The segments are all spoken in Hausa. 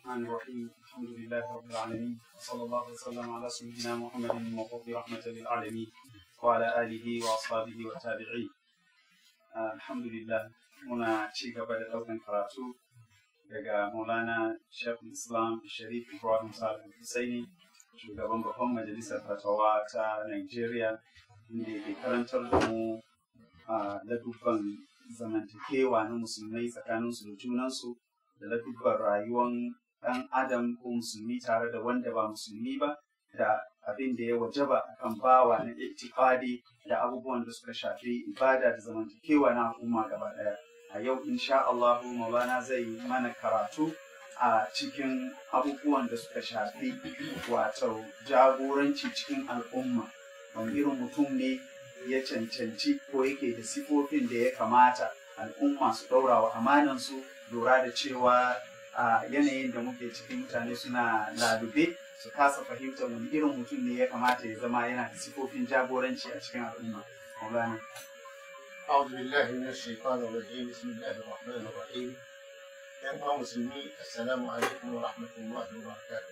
الرحمن الرحيم الحمد لله رب العالمين وصلى الله وسلم على سيدنا محمد المبعوث رحمة للعالمين وعلى آله وأصحابه والتابعين. الحمد لله muna ci gaba da ɗaukan karatu daga Maulana Sheikhul Islam Sharif Ibrahim Salih Hussaini, shugaban babban majalisar fatawa ta Nigeria, inda ke karantar da mu ladubban zamantakewa na musulmai tsakaninsu da junansu da ladubban rayuwar ɗan adam ko musulmi tare da wanda ba musulmi ba, da abin da ya wajaba akan bawa na itikadi da abubuwan da suka shafi ibada da zamantakewa na al'umma gaba ɗaya. A yau insha Allah Maulana zai yi mana karatu a cikin abubuwan da suka shafi wato jagoranci cikin al'umma. Wani irin mutum ne ya cancanci ko yake da sifofin da ya kamata al'umma su ɗaura wa amanansu, lura da cewa a yanayin da muke cikin mutane suna lalube su kasa fahimtar wani irin mutum ne ya kamata ya zama yana da sifofin jagoranci a cikin al'umma. Maulana. أعوذ بالله من الشيطان الرجيم بسم الله الرحمن الرحيم. يا مسلمين السلام عليكم ورحمة الله وبركاته.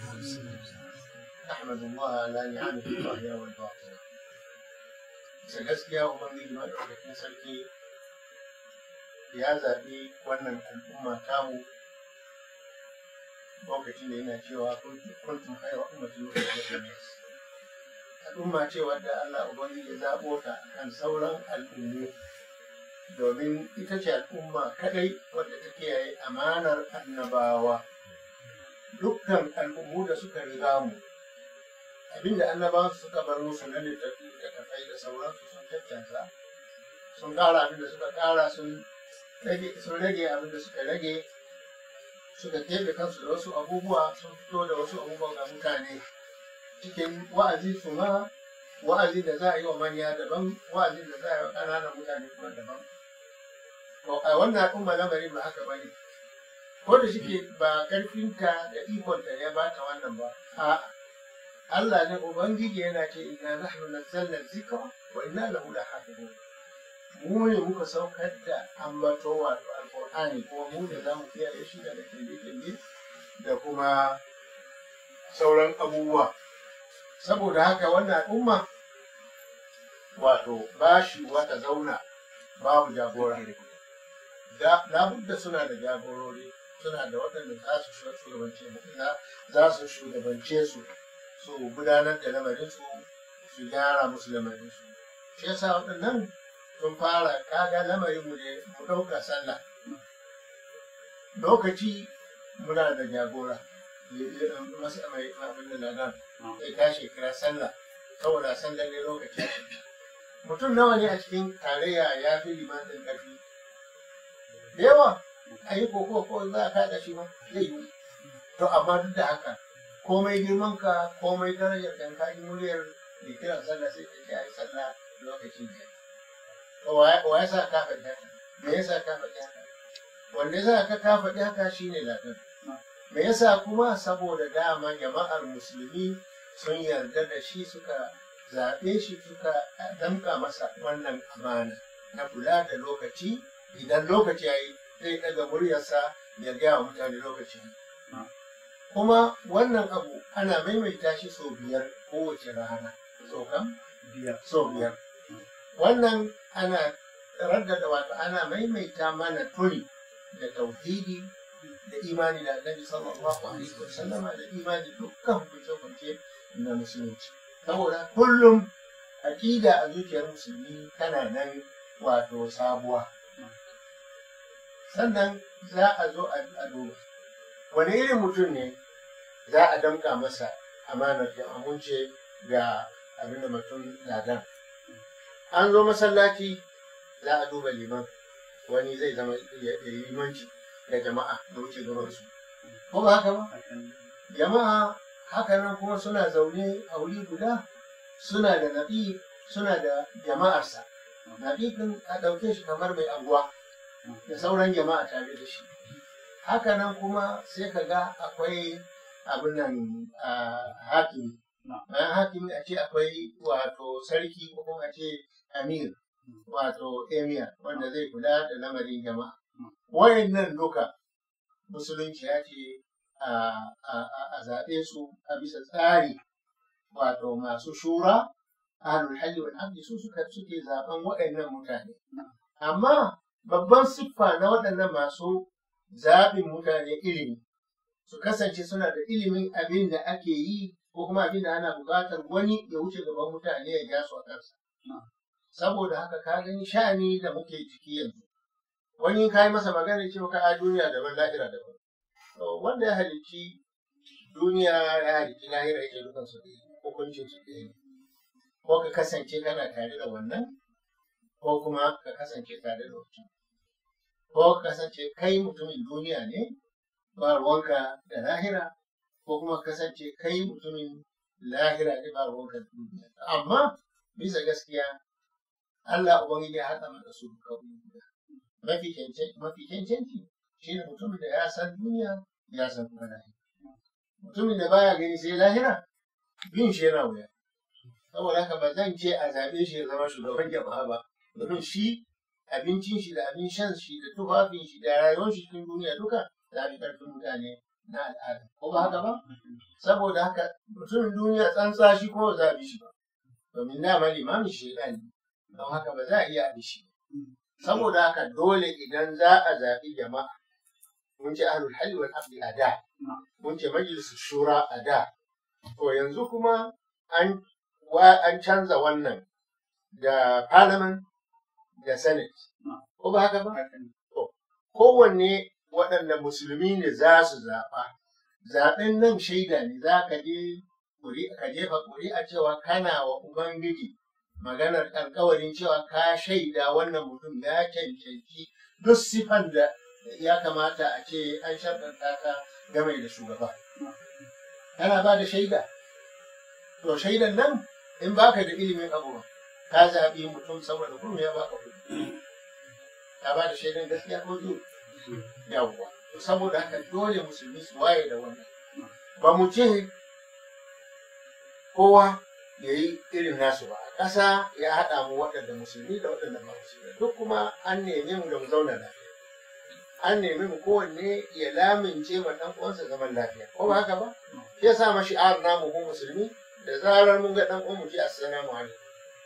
أحمد الله على نعمه الظاهرة والباطنة. gaskiya Ubangiji Maɗaukakin Sarki ya zaɓi wannan al'umma tamu lokacin da yana cewa kuntum khayra ummatin ukhrijat lin-nas. Al'umma ce wadda Allah Ubangiji ya zaɓo ta kan sauran al'ummu domin ita ce al'umma kadai wadda ta kiyaye amanar annabawa. Dukkan al'ummu da suka riga mu, abinda annabawa suka bar musu na littattafai da sauransu sun cancanza, sun ƙara abinda suka ƙara, sun rage abinda suka rage, suka keɓe kansu da wasu abubuwa, sun fito da wasu abubuwa ga mutane. Cikin wa'azi su ma, wa'azi da za a yi wa manya daban, wa'azi da za a yi wa ƙananan mutane kuma daban. To a wannan al'umma lamarin ba haka bane. Ko da shike ba ƙarfinta da ikonta ya ba ta wannan ba. A Allah ne Ubangiji yana ce inna nahnu nazzalna dhikra wa inna lahu lahafizun. Mu ne muka saukar da ambato wato alƙur'ani, kuma mu ne za mu kiyaye shi daga kinde da kuma sauran abubuwa. Saboda haka wannan al'umma wato ba shi wata zauna babu jagora. Labudda suna da jagorori, suna da waɗanda za su shugabance su, su gudanar da lamarinsu, su gyara musu lamarinsu. Shi yasa waɗannan sun fara kaga lamarin mu ne mu ɗauka sallah. Lokaci muna da jagora. Masu mai abin da ladan zai tashi kira sallah saboda sallah ne lokaci. Mutum nawa ne a cikin tarayya ya fi liman ɗin ƙarfi? Da yawa a yi ko za a kaɗa shi ma zai yi. To amma duk da haka komai girman ka, komai darajar kan ka yi muryar da kiran sallah sai ka ce a yi sallah lokacin da. Wa ya sa ka faɗi haka? Me ya sa ka faɗi haka? Wanda ya sa ka faɗi haka shine ladan. Me yasa kuma saboda dama jama'ar musulmi sun yarda da shi, suka zaɓe shi, suka damƙa masa wannan amana na kula da lokaci. Idan lokaci ya yi zai ɗaga muryarsa ya gaya wa mutane lokaci. Kuma wannan abu ana maimaita shi sau 5 kowace rana. Sau biyar. Wannan ana raddada wato ana maimaita mana tuni da tauhidi da imani da Annabi sallallahu alaihi wasallam da imani dukkan hukunce-hukunce na musulunci. Saboda kullum aqida a zuciyar musulmi tana nan wato sabuwa. Sannan za a zo a duba wani irin mutum ne za a damƙa masa amanar da amince ga abin da mutum ladan. An zo masallaci za a duba liman, wani zai zama ya yi limanci da jama'a da wuce gabansu. Ko ba haka ba? Jama'a haka nan kuma suna zaune a wuri guda, suna da naɗi, suna da jama'arsa. Naɗi ɗin a ɗauke shi kamar mai anguwa da sauran jama'a tare da shi. Haka nan kuma sai ka ga akwai abin nan hakimi. Bayan hakimi a ce akwai wato sarki ko kuma a ce amir, wato emir wanda zai kula da lamarin jama'a. Wayannan duka musulunci ya ce a zaɓe su a bisa tsari, wato masu shura ahlul halli wal aqdi su suke zaɓen waɗannan mutane. Amma babban siffa na waɗannan masu zaɓin mutane ilimi, su kasance suna da ilimin abin da ake yi ko kuma abin da ana buƙatar wani ya wuce gaban mutane ya ja su a kansa. Saboda haka ka gani sha'ani da muke ciki yanzu, wani ka yi masa magana ce maka a duniya daban lahira daban. Wanda ya halicci duniya ya halicci lahira yake dukan su ɗaya, hukuncin su ɗaya. Ko ka kasance kana tare da wannan, ko kuma ka kasance tare da wancan. Ko ka kasance kai mutumin duniya ne, ba ruwanka da lahira, ko kuma kasance kai mutumin lahira ne, ba ruwanka da duniya. Amma bisa gaskiya Allah Ubangiji ya haɗa mana su duka guda. Mafi cancanci shi ne mutumin da ya san duniya ya san kuma lahira. Mutumin da baya gani sai lahira, bin shi yana wuya. Saboda haka ba zan ce a zaɓe shi ya zama shugaban jama'a ba, domin shi abincin shi da abin shan shi da tufafin shi da rayuwar shi cikin duniya duka za fi ƙarfin mutane na al'ada. Ko ba haka ba? Saboda haka mutumin duniya tsantsa shi ko za a bi shi ba. Domin dama limamin shi ne. Don haka ba za a iya bi shi. Saboda haka dole idan za a zaɓi jama'a, mun ce ahlul halli wal aqdi a da, mun ce majalisun shura a da, to yanzu kuma an canza wannan da parliament da senate. Ko ba haka ba? To kowanne waɗanda musulmi ne za su zaɓa. Zaɓen nan shaida ne, za ka jefa ƙuri'a cewa kana wa Ubangiji maganar alkawarin cewa ka shaida wannan mutum ya cancanci duk sifan da ya kamata a ce an sharɗanta ka game da shugaba. Kana ba da shaida. To shaidan nan in baka da ilimin abu ka zaɓi mutum saboda kuma ya baka kuɗi. Ka ba da shaidan gaskiya ko zuwa? Yawwa. Saboda haka dole musulmi su waye da wannan. Ba mu ce kowa ya yi irin nasu ba. A ƙasa ya haɗa mu waɗanda musulmi da waɗanda ba musulmi. Duk kuma an neme mu da mu zauna lafiya. An nemi mu kowanne ya lamince ma ɗan uwansa zaman lafiya. Ko ba haka ba? Shi ya sa mashi ar namu mu musulmi da zarar mun ga ɗan uwan mu ce assalamu alaikum.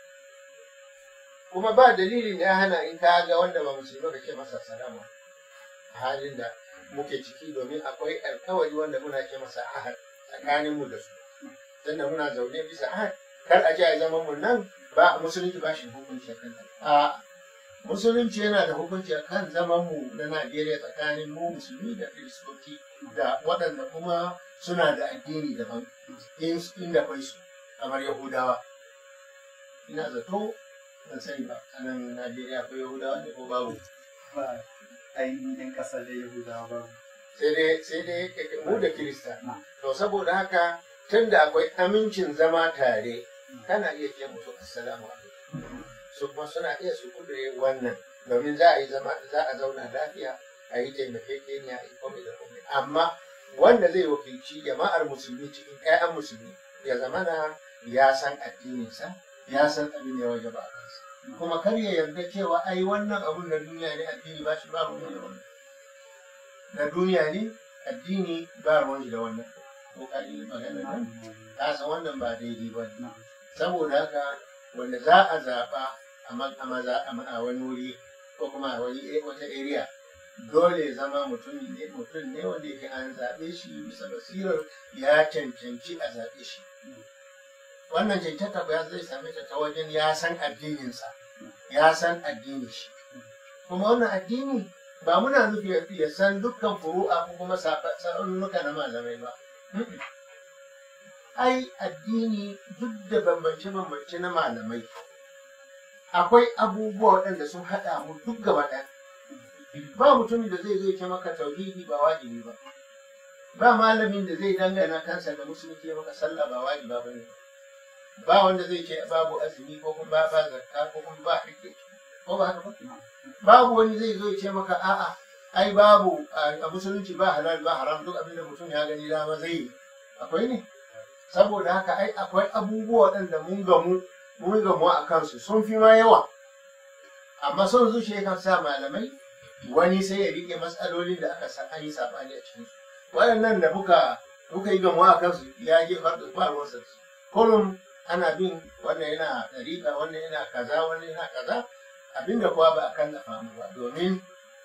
Kuma ba dalilin da ya hana in ka ga wanda ba musulmi ka ce masa assalamu alaikum. A halin da muke ciki, domin akwai alkawari wanda muna ce masa ahad tsakanin mu da su. Tunda muna zaune bisa ahad, kar a ce a zaman mu nan ba musulunci ba shi hukunci a kan a musulunci yana da hukunci a kan zaman mu na Najeriya tsakanin mu musulmi da kiristoci da waɗanda kuma suna da addini daban inda akwai su kamar Yahudawa. Ina zato ban sani ba a nan Najeriya akwai Yahudawa ne ko babu? Ba ainihin ƙasar da Yahudawa ba. Sai dai mu da Kirista. To saboda haka tun da akwai amincin zama tare, kana iya ce musu assalamu alaikum. Su kuma suna iya su kudure wannan, domin za a zauna lafiya, a yi taimakekeniya, a yi komai da komai. Amma wanda zai wakilci jama'ar musulmi cikin ƴaƴan musulmi ya zamana ya san addininsa, ya san abin da ya wajaba a kansa. Kuma kar ya yarda cewa ai wannan abun na duniya ne, addini ba shi ba ruwan da wannan. Na duniya ne, addini ba ruwan da wannan. Ko ka yi magana nan, ka san wannan ba daidai ba ne. Saboda haka wanda za a zaɓa a wani wuri ko kuma a wata area, dole zama mutum ne wanda yake an zaɓe shi bisa basirar ya cancanci a zaɓe shi. Wannan cancanta ba zai same ta wajen ya san addininsa, ya san addini shi. Kuma wannan addini ba muna nufi ya san dukkan furu'a ko kuma sa'annuka na malamai ba. Ai addini duk da bambance-bambance na malamai, akwai abubuwa waɗanda sun haɗa mu duk gaba ɗaya. Ba mutumin da zai ce maka tauhidi ba wajibi ba. Ba malamin da zai dangana kansa da musulunci ya maka sallah ba wajiba ba ne. Ba wanda zai ce babu azumi ko kuma ba zakka ko kuma ba hajji. Ko ba haka ba? Babu wani zai zo ya ce maka a'a ai babu a musulunci ba halal ba haram, duk abin da mutum ya gani dama zai yi. Akwai ne? Saboda haka ai akwai abubuwa waɗanda mun gamu a kansu sun fi ma yawa. Amma son zuciya kan sa malamai wani sai ya rike matsalolin da aka san an yi saɓani a cikinsu. waɗannan da muka yi gamuwa a kansu ya je farko ba ruwansa kullum ana bin wannan yana ɗariƙa wannan yana kaza wannan yana kaza abinda kuwa ba a kan dafa mu ba domin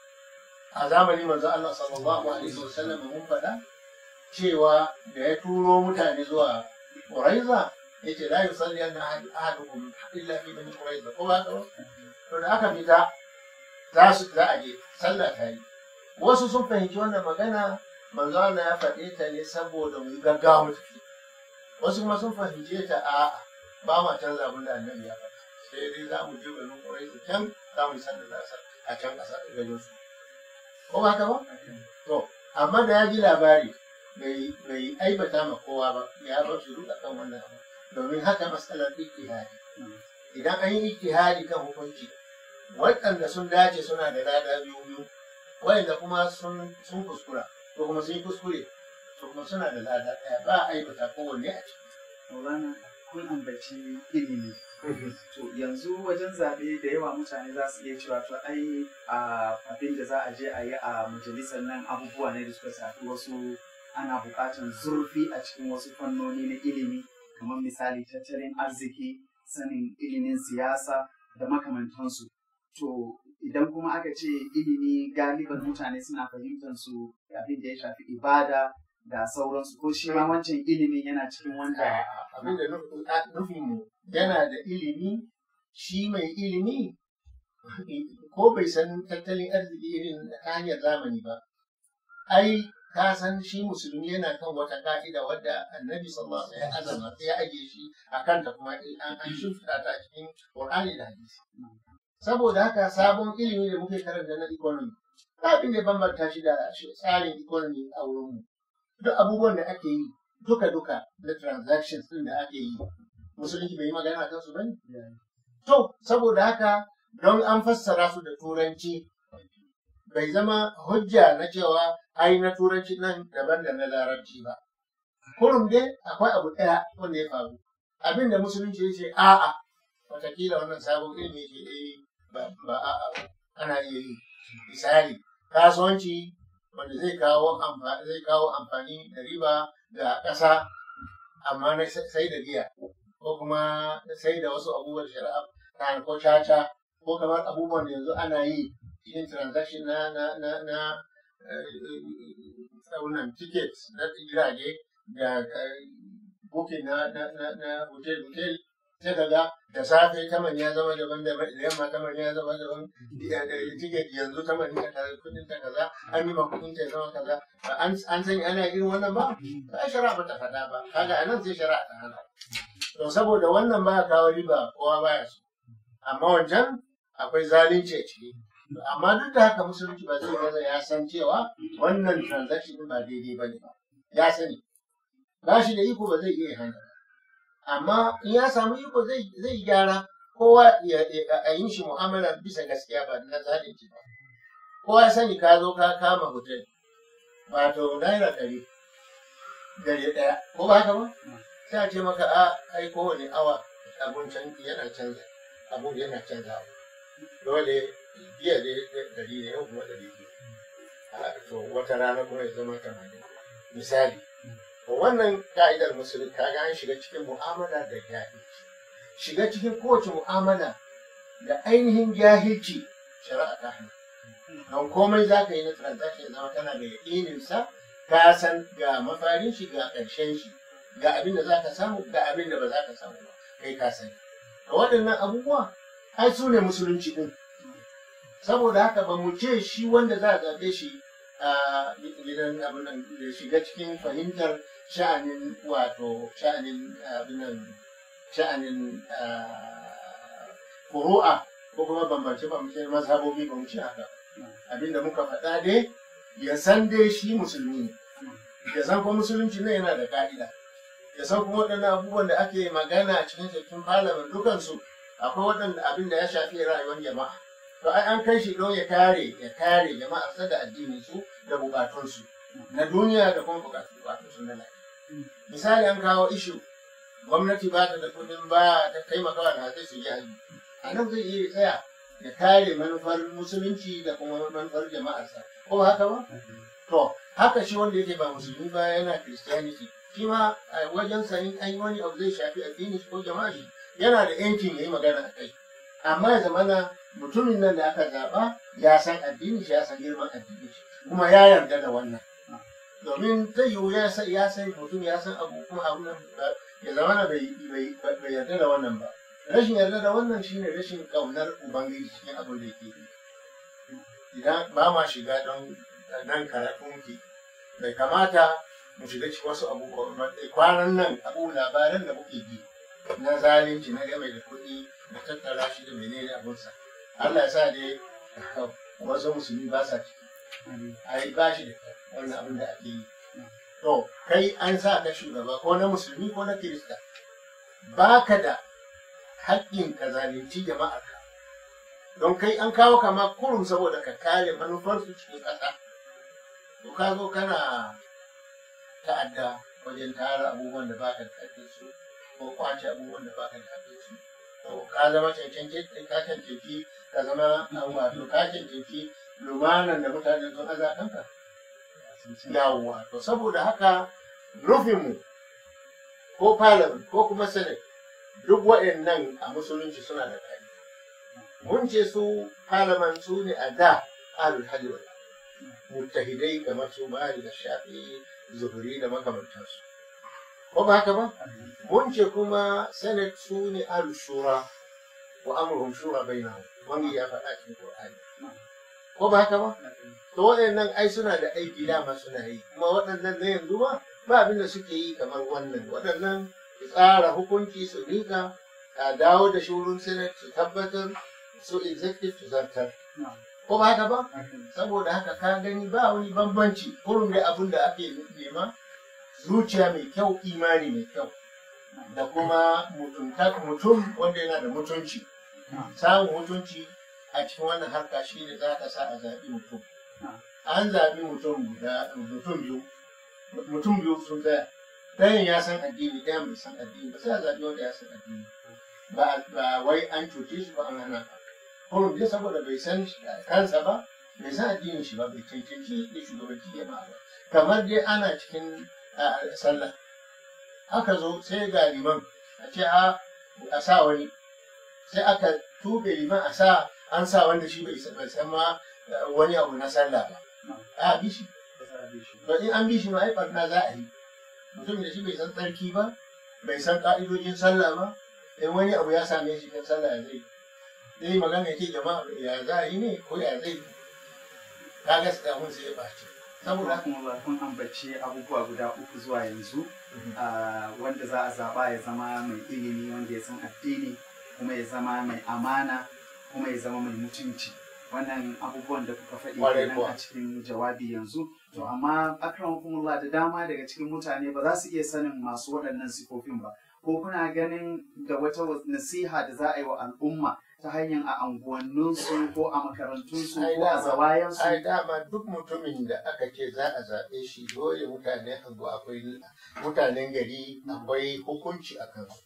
a zamanin manzo Allah sallallahu alaihi wasallam mun faɗa cewa da ya turo mutane zuwa Quraiza yace la yusalli anna ahadukum illa fi bani Quraiza ko ba to da aka fita za a je sallah ta yi wasu sun fahimci wannan magana manzo Allah ya faɗe ta ne saboda mu gaggawa mu tafi wasu kuma sun fahimce ta a ba ma canza abin da annabi ya faɗa sai dai za mu je bani Quraiza can za mu yi sallar a can ƙasa garin su ko ba ta ba to amma da ya ji labari bai aibata ma kowa ba ya bar su duk akan wannan abu domin haka matsalar ijtihadi idan an yi ijtihadi kan hukunci waɗanda sun dace suna da lada biyu waɗanda kuma sun kuskura ko kuma sun yi kuskure to kuma suna da lada ɗaya ba a aibata kowanne a ciki. Maulana kun ambaci ilimi. To yanzu wajen zaɓe da yawa mutane za su iya cewa to ai abin da za a je a yi a majalisar nan abubuwa ne da suka shafi wasu ana buƙatar zurfi a cikin wasu fannoni na ilimi kamar misali tattalin arziki sanin ilimin siyasa da makamantansu. To idan kuma aka ce ilimi galiban mutane suna fahimtar su abin da ya shafi ibada da sauransu ko shi ma wancan ilimin yana cikin wanda abin da nufin mu yana da ilimi shi mai ilimi ko bai san tattalin arziki irin ta hanyar zamani ba ai ka san shi musulmi yana kan wata ka'ida wadda annabi sallallahu alaihi wasallam ya ajiye shi a kanta kuma an shimfiɗa ta cikin Qur'ani da hadisi saboda haka sabon ilimi da muke karanta na economy abin da bambanta shi da tsarin economy a wurinmu duk abubuwan da ake yi duka na transactions din da ake yi musulunci bai yi magana kan su bane to saboda haka don an fassara su da turanci bai zama hujja na cewa ai na turanci nan daban da na larabci ba kurum dai akwai abu ɗaya wanda ya faru abin da musulunci ya ce a'a watakila wannan sabon ilimi ce ba a'a ana iya yi misali kasuwanci wanda zai kawo amfani da riba ga ƙasa amma na sai da giya ko kuma sai da wasu abubuwan shari'a ko caca ko kamar abubuwan da yanzu ana yi cikin transaction na tsaunan ticket na jirage da booking na hotel sai ka ga da safe taman ya zama daban da yamma taman ya zama daban ticket yanzu taman ta kaza kudin ta kaza an yi ma kudin ta zama kaza an sani ana irin wannan ba ba shari'a ba ta faɗa ba kaga anan sai shari'a ta hana to saboda wannan ba kawo riba kowa baya so amma wancan akwai zalunci a ciki amma duk da haka musulunci ba zai gaza ya san cewa wannan transaction ba daidai ba ne ba ya sani ba shi da iko ba zai iya hana amma in ya samu iko zai gyara kowa a yin shi mu'amala bisa gaskiya ba na zalunci ba kowa ya sani ka zo ka kama hotel wato naira ɗari ɗaya ko ba haka ba sai a ce maka ai kowane awa abun yana canza abun yana canzawa dole jiya da ɗari ne yau kuma ɗari biyu to wata rana kuma ya zama 80 misali wannan ka'idar musulun kaga an shiga cikin mu'amala da jahilci shiga cikin kowace mu'amala da ainihin jahilci shari'a ta hana don komai za ka yi na transaction ya zama tana da yaƙininsa ka san ga mafarin shi ga ƙarshen shi ga abin da za ka samu ga abin da ba za ka samu ba kai ka sani a waɗannan abubuwa ai su ne musulunci ɗin saboda haka ba mu ce shi wanda za a zaɓe shi a gidan abin nan da shiga cikin fahimtar sha'anin furu'a ko kuma bambance mazhabobi ba mu ce haka abinda muka faɗa dai ya san dai shi musulmi ne ya san kuma musulunci ne yana da ka'ida ya san kuma waɗannan abubuwan da ake magana a cikin parliament dukansu akwai waɗanda abin da ya shafi rayuwar jama'a to ai an kai shi don ya kare jama'a sa da addinin su da bukatunsu na duniya da kuma bukatunsu na lafiya misali an kawo ishu gwamnati ba ta da kudin ba ta taimakawa da hatsai su yi haji a nan zai iya tsaya ya kare manufar musulunci da kuma manufar jama'arsa ko haka ba to haka shi wanda yake ba musulmi ba yana Christianity shi ma a wajen sanin an yi wani abu zai shafi addini ko jama'a shi yana da yancin ya yi magana a kai, amma ya zamana mutumin nan da aka zaɓa ya san addini shi, ya san girman addini shi, kuma ya yarda da wannan. Domin ta yiwu ya san mutum ya san abu kuma abu nan ya zamana bai yarda da wannan ba. Rashin yarda da wannan shine rashin ƙaunar Ubangiji cikin abin da yake yi. Idan ba ma shiga don nan karatun ki, bai kamata mu shiga cikin wasu abubuwa. Kwanan nan labaran da muke ji na zalunci na game da kuɗi da tattara shi da menene abunsa. Allah ya sa dai wasu musulmi ba sa ciki. Ai ba shi da wannan abin da ake yi. To kai an sa ka shugaba ko na musulmi ko na kirista, baka da haƙƙin ka zalunci jama'ar ka. Don kai an kawo kama kurum saboda ka kare manufarsu cikin ƙasa. To ka zo kana ta'adda wajen tara abubuwan da baka da haƙƙin su ko kwace abubuwan da baka da haƙƙin su. To ka zama cancanci ka zama wato ka cancanci lumanan da mutane sun aza kanka. Yawwa, to saboda haka nufinmu ko parliament ko kuma senate duk waɗannan a musulunci suna da ƙari. Mun ce su parliament su ne a da alul haliwa mutahidai kamar su Malik da Shafi'i, Zuhri da makamantansu. Ko ba haka ba? Mun ce kuma senate su ne alul shura wa amruhum shura bainahum. Wani ya faɗa cikin Qur'ani. Ko ba haka ba? To waɗannan ai suna da aiki dama suna yi, kuma waɗannan na yanzu ba abin da suke yi kamar wannan. Waɗannan su tsara hukunci su rika a dawo da shi wurin senate su tabbatar, su executive su zartar. Ko ba haka ba? Saboda haka ka gani ba wani bambanci, kurum da abin da ake nema zuciya mai kyau, imani mai kyau, da kuma mutum wanda yana da mutunci. Samun mutunci a cikin wannan harka shi ne za ka sa a zaɓi mutum. An zaɓi mutum biyu sun tsaya. Ɗayan ya san addini, ɗayan bai san addini ba, sai a zaɓi wanda ya san addini. Ba wai an cuce shi ba, an hana ba. Kuma bai saboda bai san kansa ba, bai san addinin shi ba, bai cancanci da shugabanci jama'a ba. Kamar dai ana cikin sallah. Aka zo sai ga liman a ce a sa wani. Sai aka tuɓe liman an sa wanda shi bai san ma wani abu na sallah ba. A bi shi. To in an bi shi ma ai barna za a yi. Mutum da shi bai san tsarki ba, bai san ka'idojin sallah ba, in wani abu ya same shi kan sallah ya zai. Zai magana ya ce jama'a ya za a yi ne ko ya zai. Ka ga mun sai ya ɓaci. Saboda kuma kun ambaci abubuwa guda 3 zuwa yanzu, wanda za a zaɓa ya zama mai ilimi, wanda ya san addini, kuma ya zama mai amana, kuma ya zama mai mutunci. Wannan abubuwan da kuka faɗi kenan a cikin jawabi yanzu. To amma akramakumullah, da dama daga cikin mutane ba za su iya sanin masu waɗannan sifofin ba. Ko kuna ganin da wata nasiha da za a yi wa al'umma ta hanyar a anguwanninsu ko a makarantunsu ko a zawayansu? Ai dama duk mutumin da aka ce za a zaɓe shi dole mutanen gari akwai hukunci a kansu.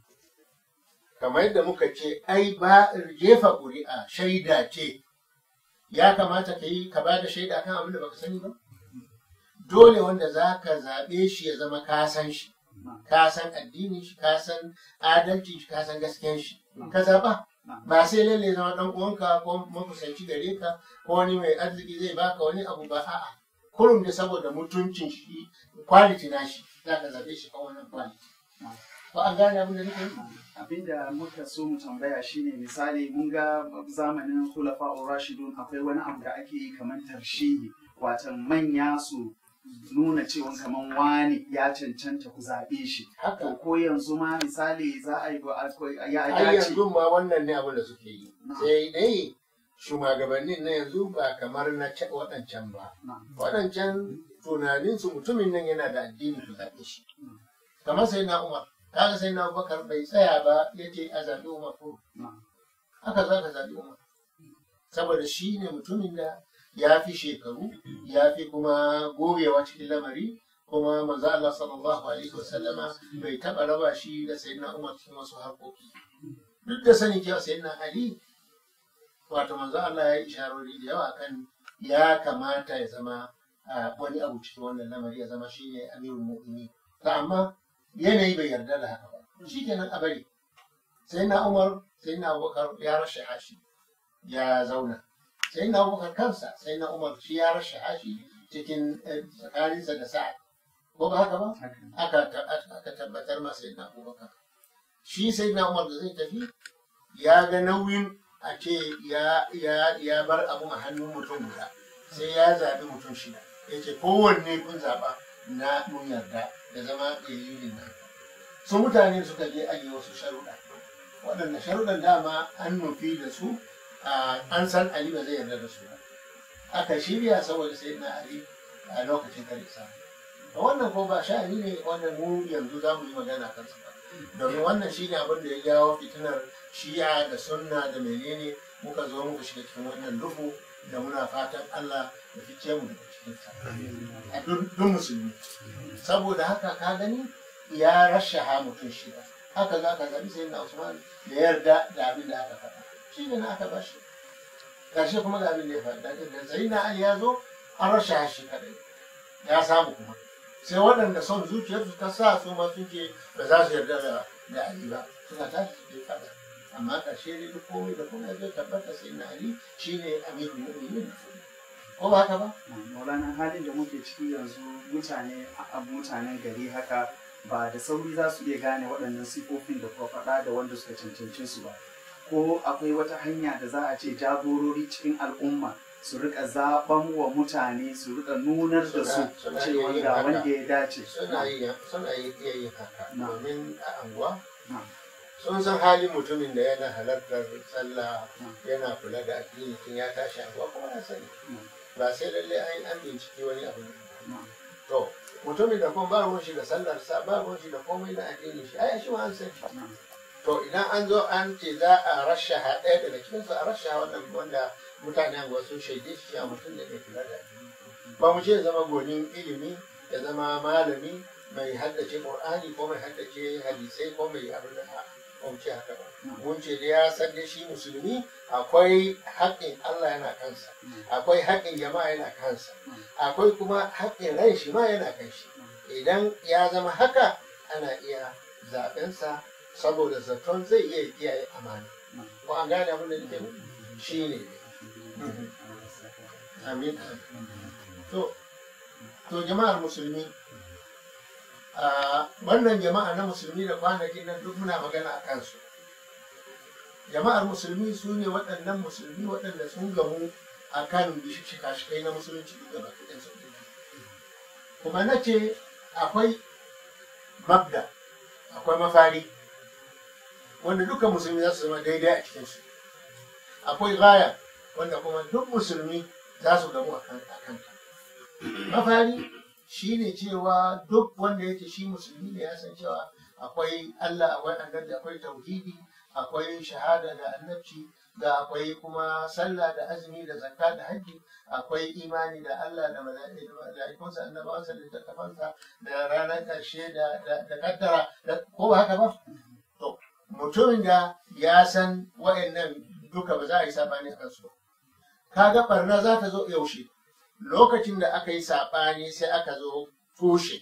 Kamar yadda muka ce, ai ba jefa ƙuri'a shaida ce, ya kamata ka ba da shaida kan abin da baka sani ba? Dole wanda za ka zaɓe shi ya zama ka san shi, ka san addini shi, ka san adalci shi, ka san gaskiyan shi. Ka zaɓa, ba sai lalle zama ɗan uwanka ko makusanci gare ka ko wani mai arziki zai baka wani abu ba, a'a. Kurum da saboda mutuncin shi, quality na shi, za ka zaɓe shi kan wannan quality. Ko an gane abin da nake yi? Abin da muka so mu tambaya shine, misali mun ga zamanin Khulafa'ur Rashidun akwai wani abu da ake yi kamar tarshihi, watan manya su nuna cewa kamar wani ya cancanta ku zaɓe shi. Haka ko yanzu ma misali za a yi ya dace. Yanzu ma wannan ne abin da suke yi. Sai dai shugabannin na yanzu ba kamar na waɗancan ba. Waɗancan tunaninsu mutumin nan yana da addini ku zaɓe shi. Kamar sai na Umar. Kaga sai na Abubakar bai tsaya ba ya ce a zaɓi Umar ko. Haka za ka zaɓi Umar. Saboda shi ne mutumin da ya fi shekaru, ya fi kuma gogewa cikin lamari, kuma manzo Allah sallallahu alaihi wasallama bai taɓa raba shi da sayyidina Umar cikin wasu harkoki. Duk da sani cewa sayyidina Ali, wato manzo Allah ya yi isharori da yawa kan ya kamata ya zama wani abu cikin wannan lamari ya zama shine amirul mu'minin. Amma yanayi bai yarda da haka ba, shi kenan a bari. Sai na Umar, sai na Abubakar ya rashe hashi ya zauna. Sai na Abubakar kansa, sai na Umar shi ya rashe hashi cikin tsakaninsa da Sa'ad. Ko ba haka ba? Aka tabbatar ma sai na Abubakar. Shi sai na Umar da zai tafi ya ga nauyin a ce ya bar abu a hannun mutum guda. Sai ya zaɓi mutum shida. Ya ce kowanne kun zaɓa na mun yarda da zama dalilin nan. Su mutane suka je ajiye wasu sharuɗa. Waɗanda sharuɗan dama an nufi da su an san Ali ba zai yarda da su ba. Aka shirya saboda sai na Ali a lokacin kare sa. Wannan ko ba sha'ani ne wannan mu yanzu za mu yi magana kansa ba. Domin wannan shi ne abin da ya jawo fitinar shi'a da sunna da menene muka zo muka shiga cikin wannan duhu da muna fatan Allah ya fice mu daga cikin sa. A duk musulmi. Saboda haka ka gani ya rashaha mutum shida. Haka za ka zabi sai na Usman da yarda da abin da aka faɗa. Shi ne na aka bashi. Ƙarshe kuma ga abin da ya faɗa. Da sai na Ali ya zo an rashaha shi kadai. Ya samu kuma. Sai waɗanda son zuciyarsu ta sa su ma suke ba za su yarda da Ali ba. Suna tashi su je faɗa. Amma ƙarshe dai duk komai da komai zai tabbata sai na Ali shi ne amirul mu'minin. Ko ba haka ba? Maulana, halin da muke ciki yanzu mutanen gari haka ba da sauri za su iya gane waɗannan sifofin da kuma faɗa da wanda suka cancance su ba. Ko akwai wata hanya da za a ce jagorori cikin al'umma su rika zaɓan wa mutane su rika nunar da su cewa ga wanda ya dace. Suna iya yin haka domin a anguwa sun san halin mutumin da yana halartar sallah yana kula da addini tun ya tashi anguwa kuma ya sani. Ba sai lallai an bincike wani abu ne. To mutumin da kuma ba ruwan shi da sallar sa ba ruwan shi da komai na addini shi ai shi ma an san shi. To idan an zo an ce za a rashaha ɗaya daga cikin su a rashaha wannan wanda mutane anguwa sun shaide shi a mutum da ke kula da addini. Ba mu ce ya zama gonin ilimi ya zama malami mai haddace Qur'ani ko mai haddace hadisai ko mai abin da mun ce haka ba. Mun ce da ya san da shi musulmi akwai haƙƙin Allah yana kansa, akwai haƙƙin jama'a yana kansa, akwai kuma haƙƙin ran shi ma yana kan shi. Idan ya zama haka ana iya zaɓensa saboda zaton zai iya kiyaye amana. Ko an gane abin da nake shi ne. Amin. To jama'ar musulmi, wannan jama'a na musulmi da kwanakin nan duk muna magana a kansu. Jama'ar musulmi su ne waɗannan musulmi waɗanda sun gamu a kan shika-shikai na musulunci duk gaba ɗin su. Kuma na ce akwai mabda, akwai mafari, wanda duka musulmi za su zama daidai a cikinsu. Akwai gaya, wanda kuma duk musulmi za su gamu a kanta. Mafari shi ne cewa duk wanda yake shi musulmi ne ya san cewa akwai Allah, akwai annabi, akwai tauhidi, akwai shahada da annabci, da akwai kuma sallah da azumi da zakka da hajji, akwai imani da Allah da mala'ikunsa, annabawansa, da littattafansa, da ranar ƙarshe da kaddara, ko ba haka ba? To mutumin da ya san wa'annan duka ba za a yi sabani a kansu ba. Kaga barna za ta zo yaushe? Lokacin da aka yi saɓani sai aka zo tushe,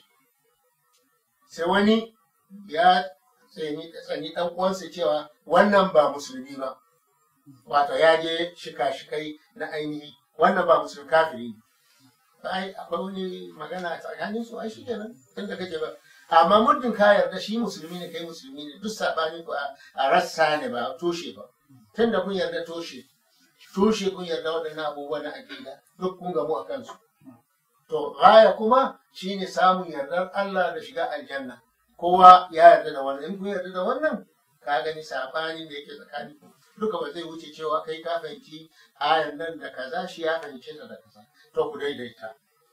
sai wani ya tsani ɗan uwansa cewa wannan ba musulmi ba, wato ya je shika-shikai na ainihi, wannan ba musulmi, kafiri ne. Ai akwai wani magana tsakanin su, ai shi kenan tun da kake ba. Amma muddin ka yarda shi musulmi ne kai musulmi ne, duk saɓani ku a rassa ne ba tushe ba. Tun da kun yarda tushe kun yarda waɗannan abubuwa na aƙida duk kun gamu a kansu. To gaya kuma shine samun yardar Allah da shiga aljanna. Kowa ya yarda da wannan. In kun yarda da wannan, ka gani saɓanin da yake tsakanin ku duka ba zai wuce cewa kai ka fahimci ayan nan da kaza, shi ya fahimce ta da kaza. To ku daidaita.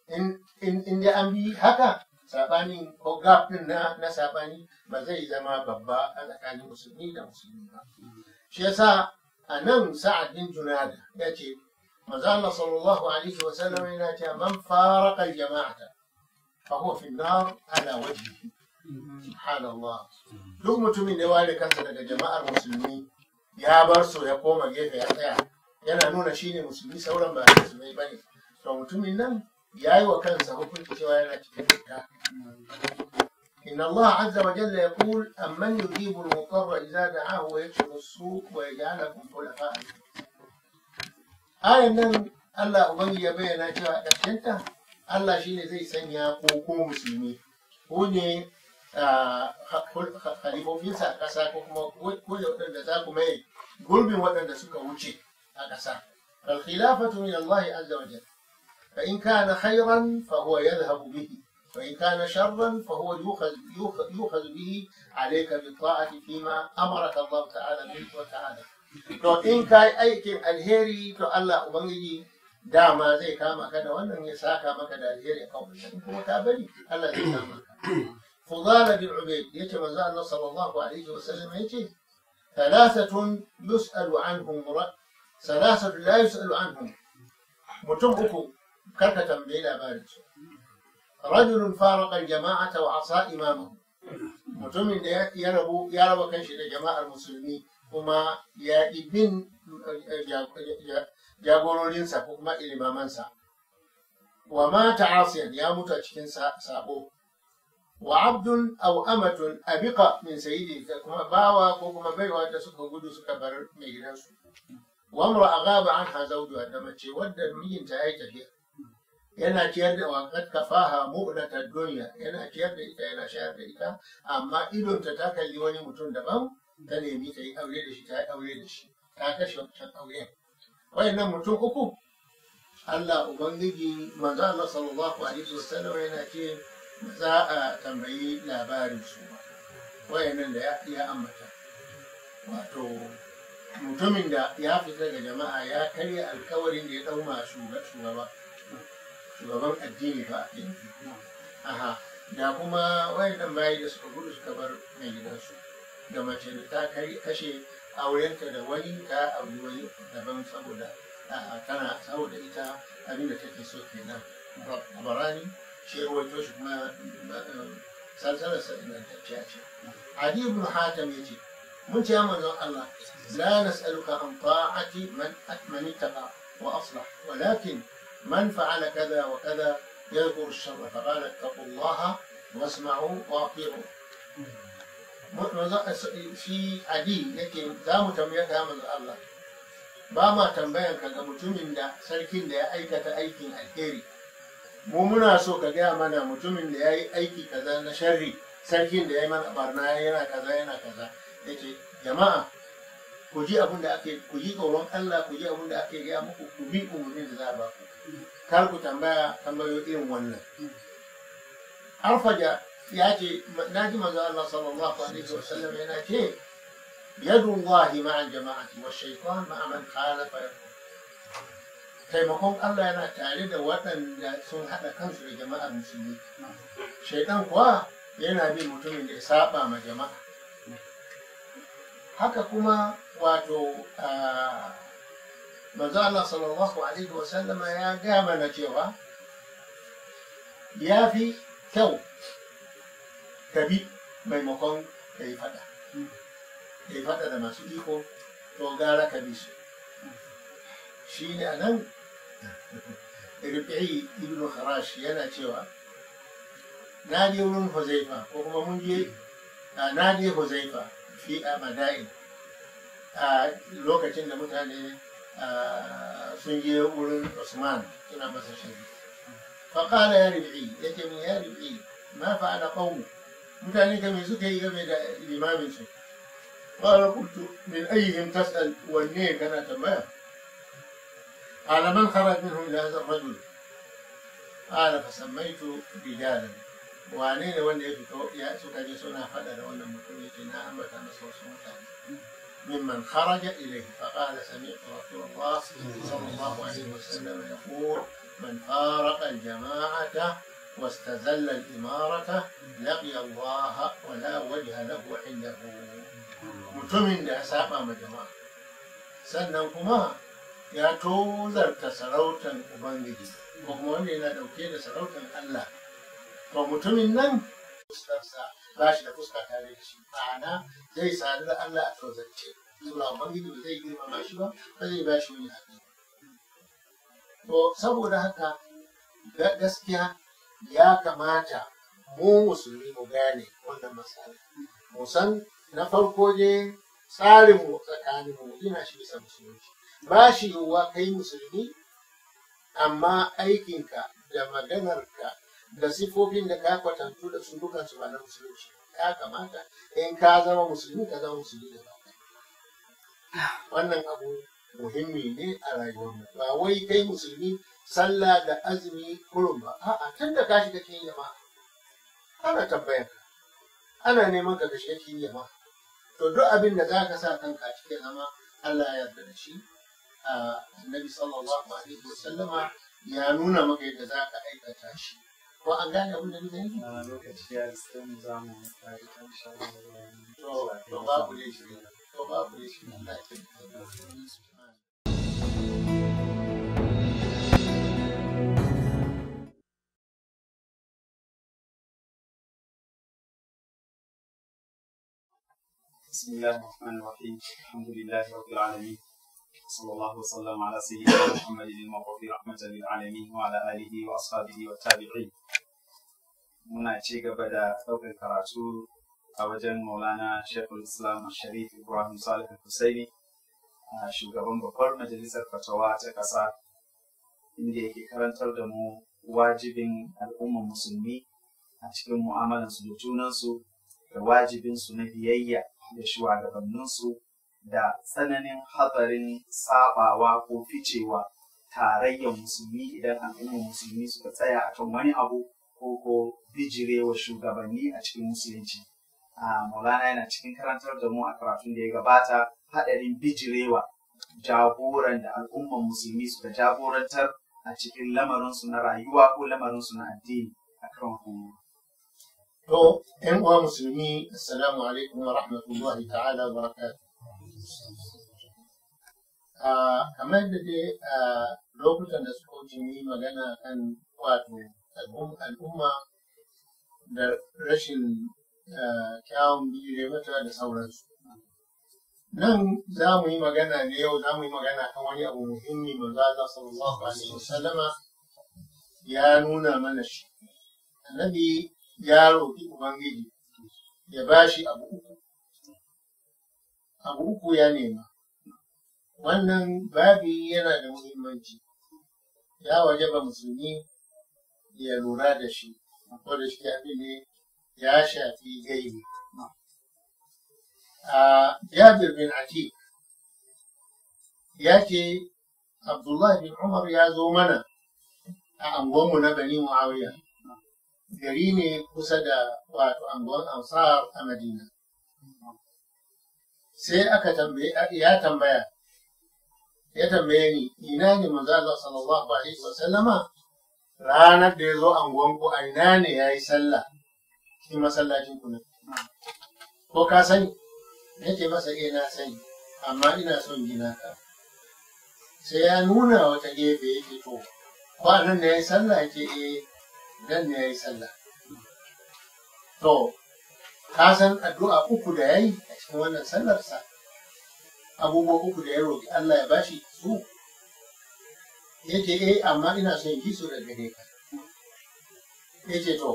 In dai an bi haka, saɓanin ko gap ɗin na saɓani ba zai zama babba a tsakanin musulmi da musulmi ba. Shi yasa a nan Sa'ad bin Junada ya ce, manzo Allah sallallahu alaihi wa sallam yana cewa man faraqa al-jama'ata fa huwa fi an-nar ala wajhihi. Subhanallah. Duk mutumin da ya ware kansa daga jama'ar musulmi ya bar su ya koma gefe ya tsaya yana nuna shine musulmi, sauran ba musulmai bane. To mutumin nan yayi wa kansa hukunci cewa yana cikin wuta. إن الله عز وجل يقول أمن يجيب المضطر إذا دعاه ويكشف السوء ويجعلكم خلفاء الأرض. آية nan Allah Ubangiji ya bayyana cewa ƙarshenta Allah shi ne zai sanya ko musulmi ko ne khalifofinsa a ƙasa ko kuma ko da waɗanda za ku mai gurbin waɗanda suka wuce a ƙasa. فالخلافة من الله عز وجل فإن كان خيرا فهو يذهب به وإن كان شرا فهو يؤخذ به عليك بالطاعة فيما أمرك الله تعالى به وتعالى. To in ka yi aikin alheri to Allah Ubangiji dama zai kama ka da wannan ya saka maka da alheri a kan wannan kuma ka bari Allah zai kama ka. Fudala bin Ubayd yace manzo Allah sallallahu alaihi wasallam yace thalathatun yus'alu anhum thalathatu la yus'alu anhum. Mutum uku karka tambayi labarin su. Rajulun faraqa al-jama'ata wa asa imamahu. Mutumin da ya raba kanshi da jama'ar musulmi kuma ya bin jagororinsa ko kuma ilimamansa. Wa mata asiyan ya mutu a cikin sabo. Wa abdun aw amatun abiqa min sayyidi kuma bawa ko kuma baiwa da suka gudu suka bar mai gidansu. Wa imra'a ghaba anha zawjuha da mace wadda mijinta ya yi tafiya. Yana ciyar da waƙat kafaha mu'natar duniya, yana ciyar da ita yana shayar da ita, amma idonta ta kalli wani mutum daban ta nemi ta yi aure da shi, ta yi aure da shi, ta kashe wancan auren. Wayannan mutum uku Allah Ubangiji manzo Allah sallallahu alaihi wasallam yana ce za a tambayi labarin su. Wayannan da ya ambata wato mutumin da ya fita daga jama'a ya karya alkawarin da ya dauma shugaban addini ba aha da kuma wayannan bayi da suka gudu suka bar mai gidansu da mace da ta kashe aurenta da wani ta auri wani daban saboda ita abinda take so kenan. Tabarani shi rawaito shi kuma salsalarsa ingantacciya ce. Adi ibn Hatim yace mun ce manzon Allah la nas'aluka an ta'ati man ittaqa wa aslah walakin من فعل كذا وكذا يذكر الشر فقال اتقوا الله واسمعوا واطيعوا. في عدي yake za mu tambaya ka manzo Allah ba ma tambayan ka ga mutumin da sarkin da ya aikata aikin alheri mu muna so ka gaya mana mutumin da ya yi aiki kaza na sharri sarkin da ya yi mana barna yana kaza yake jama'a ku ji abin da ake ku ji tsoron Allah ku ji abin da ake gaya muku ku bi umarnin da za a ba ku kar ku tambayo irin wannan. Arfaja ya ce na ji manzo Allah sallallahu alaihi wasallam yana ce yadullahi ma'al jama'ati wa shaytan ma'a man khalafa. Taimakon Allah yana tare da waɗanda sun haɗa kansu da jama'ar musulmi. Shaitan kuwa yana bin mutumin da ya saba ma jama'a. Haka kuma wato manzo Allah sallallahu alaihi wasallama ya gaya mana cewa ya fi kyau ka bi maimakon ka yi fada da masu iko to gara ka bi su. Shi ne a nan Rubi'i ibn Kharash yana cewa na je wurin Huzaifa ko kuma mun je na je Huzaifa fi a Madain a lokacin da mutane sun je wurin Usman suna masa shari. Faƙala ya Rubi'i yake min ya Rubi'i ma fa'ala qawmu mutane game suka yi game da limamin su. Qala qultu min ayyihim tas'al wanne kana tambaya? قال من خرج منهم إلى هذا الرجل؟ قال فسميت رجالا وعنين ولا يأسك جسنا فدر ولا مكنيتنا أمة مسوس ممن خرج إليه فقال سمعت رسول الله صلى الله عليه وسلم يقول من فارق الجماعة واستزل الإمارة لقي الله ولا وجه له عنده. متمن da saba ma jama'a sannan kuma ya tozarta sarautan Ubangiji ko kuma wanda yana dauke da sarautan Allah to mutumin nan fuskarsa ba shi da fuska tare da shi ma'ana zai sadu da Allah a tozarce zuwa Ubangiji ba zai girmama shi ba zai ba shi wani haƙi. To saboda haka gaskiya ya kamata mu musulmi mu gane wannan matsala. Mu san na farko dai tsarinmu tsakaninmu gina shi bisa musulunci. Ba shi yiwuwa kai musulmi amma aikinka da maganarka da sifofin da ka kwatantu da su dukansu ba na musulunci. Ya kamata in ka zama musulmi ka zama musulmi da ba. Wannan abu muhimmi ne a rayuwarmu. Ba wai kai musulmi sallah da azumi kurum ba. A'a, tun da ka shiga cikin jama'a ana tambayar ka, ana neman ka shiga cikin jama'a. To duk abin da za ka sa kanka a cikin zama Allah ya yarda da shi. Annabi sallallahu alaihi wasallama ya nuna maka yadda za ka aikata shi. Ko an gane abin da nake nufi? Lokaci ya sai mu zamu fara kan shawarar to babu ne shi. To babu ne shi. Allah ya tabbata. بسم الله الرحمن الرحيم الحمد لله رب العالمين صلى الله وسلم على سيدنا محمد المبعوث رحمة للعالمين وعلى آله وأصحابه والتابعين. muna ci gaba da ɗaukar karatu a wajen Maulana Sheikhul Islam Sharif Ibrahim Salih Al-Husaini, shugaban babbar majalisar fatawa ta ƙasa, inda yake karantar da mu wajibin al'ummar musulmi a cikin mu'amalansu da junansu da wajibinsu na biyayya da shugabanninsu da tsananin hatsarin sabawa ko ficewa tarayyar musulmi idan al'ummar musulmi suka tsaya akan wani abu ko bijirewa shugabanni a cikin musulunci. Maulana yana cikin karantar da mu a karatun da ya gabata haɗarin bijirewa jagoran da al'ummar musulmi suka jagorantar a cikin lamarinsu na rayuwa ko lamarinsu na addini a kan kuma. To, ‘yan uwa musulmi, assalamu alaikum wa rahmatullahi ta'ala wa barakatuh. Kamar da dai lokutan da suka wuce yi magana kan wato al'umma da rashin kyawun bijire mata da sauransu. Nan za mu yi magana ne yau, za mu yi magana kan wani abu muhimmi manzo Allah sallallahu alaihi wasallama ya nuna mana shi. Annabi ya roƙi Ubangiji ya ba shi abu uku. Abu uku ya nema. Wannan babi yana da muhimmanci. Ya wajaba musulmi ya lura da shi, ko da shi abin ne ya shafi gaibi. Jabir bin Atik ya ce, Abdullah bin Umar ya zo mana a angonmu na Bani Muawiya. Gari ne kusa da wato angon Ansar a Madina. Sai aka ya tambaye ni, ina ne manzo Allah sallallahu alaihi wasallama ranar da ya zo angonku a ina ne ya yi sallah cikin masallacin ku nan? Ko ka sani? Nake masa na sani, amma ina son gina ka. Sai ya nuna wata gefe yake to, ko nan ne ya yi sallah? Yake nan ne ya yi sallah. To, ka san addu'a uku da ya yi a cikin wannan sallarsa, abubuwa uku da ya roƙi Allah ya bashi su, yake amma ina son yi su da gare ka. Yake to,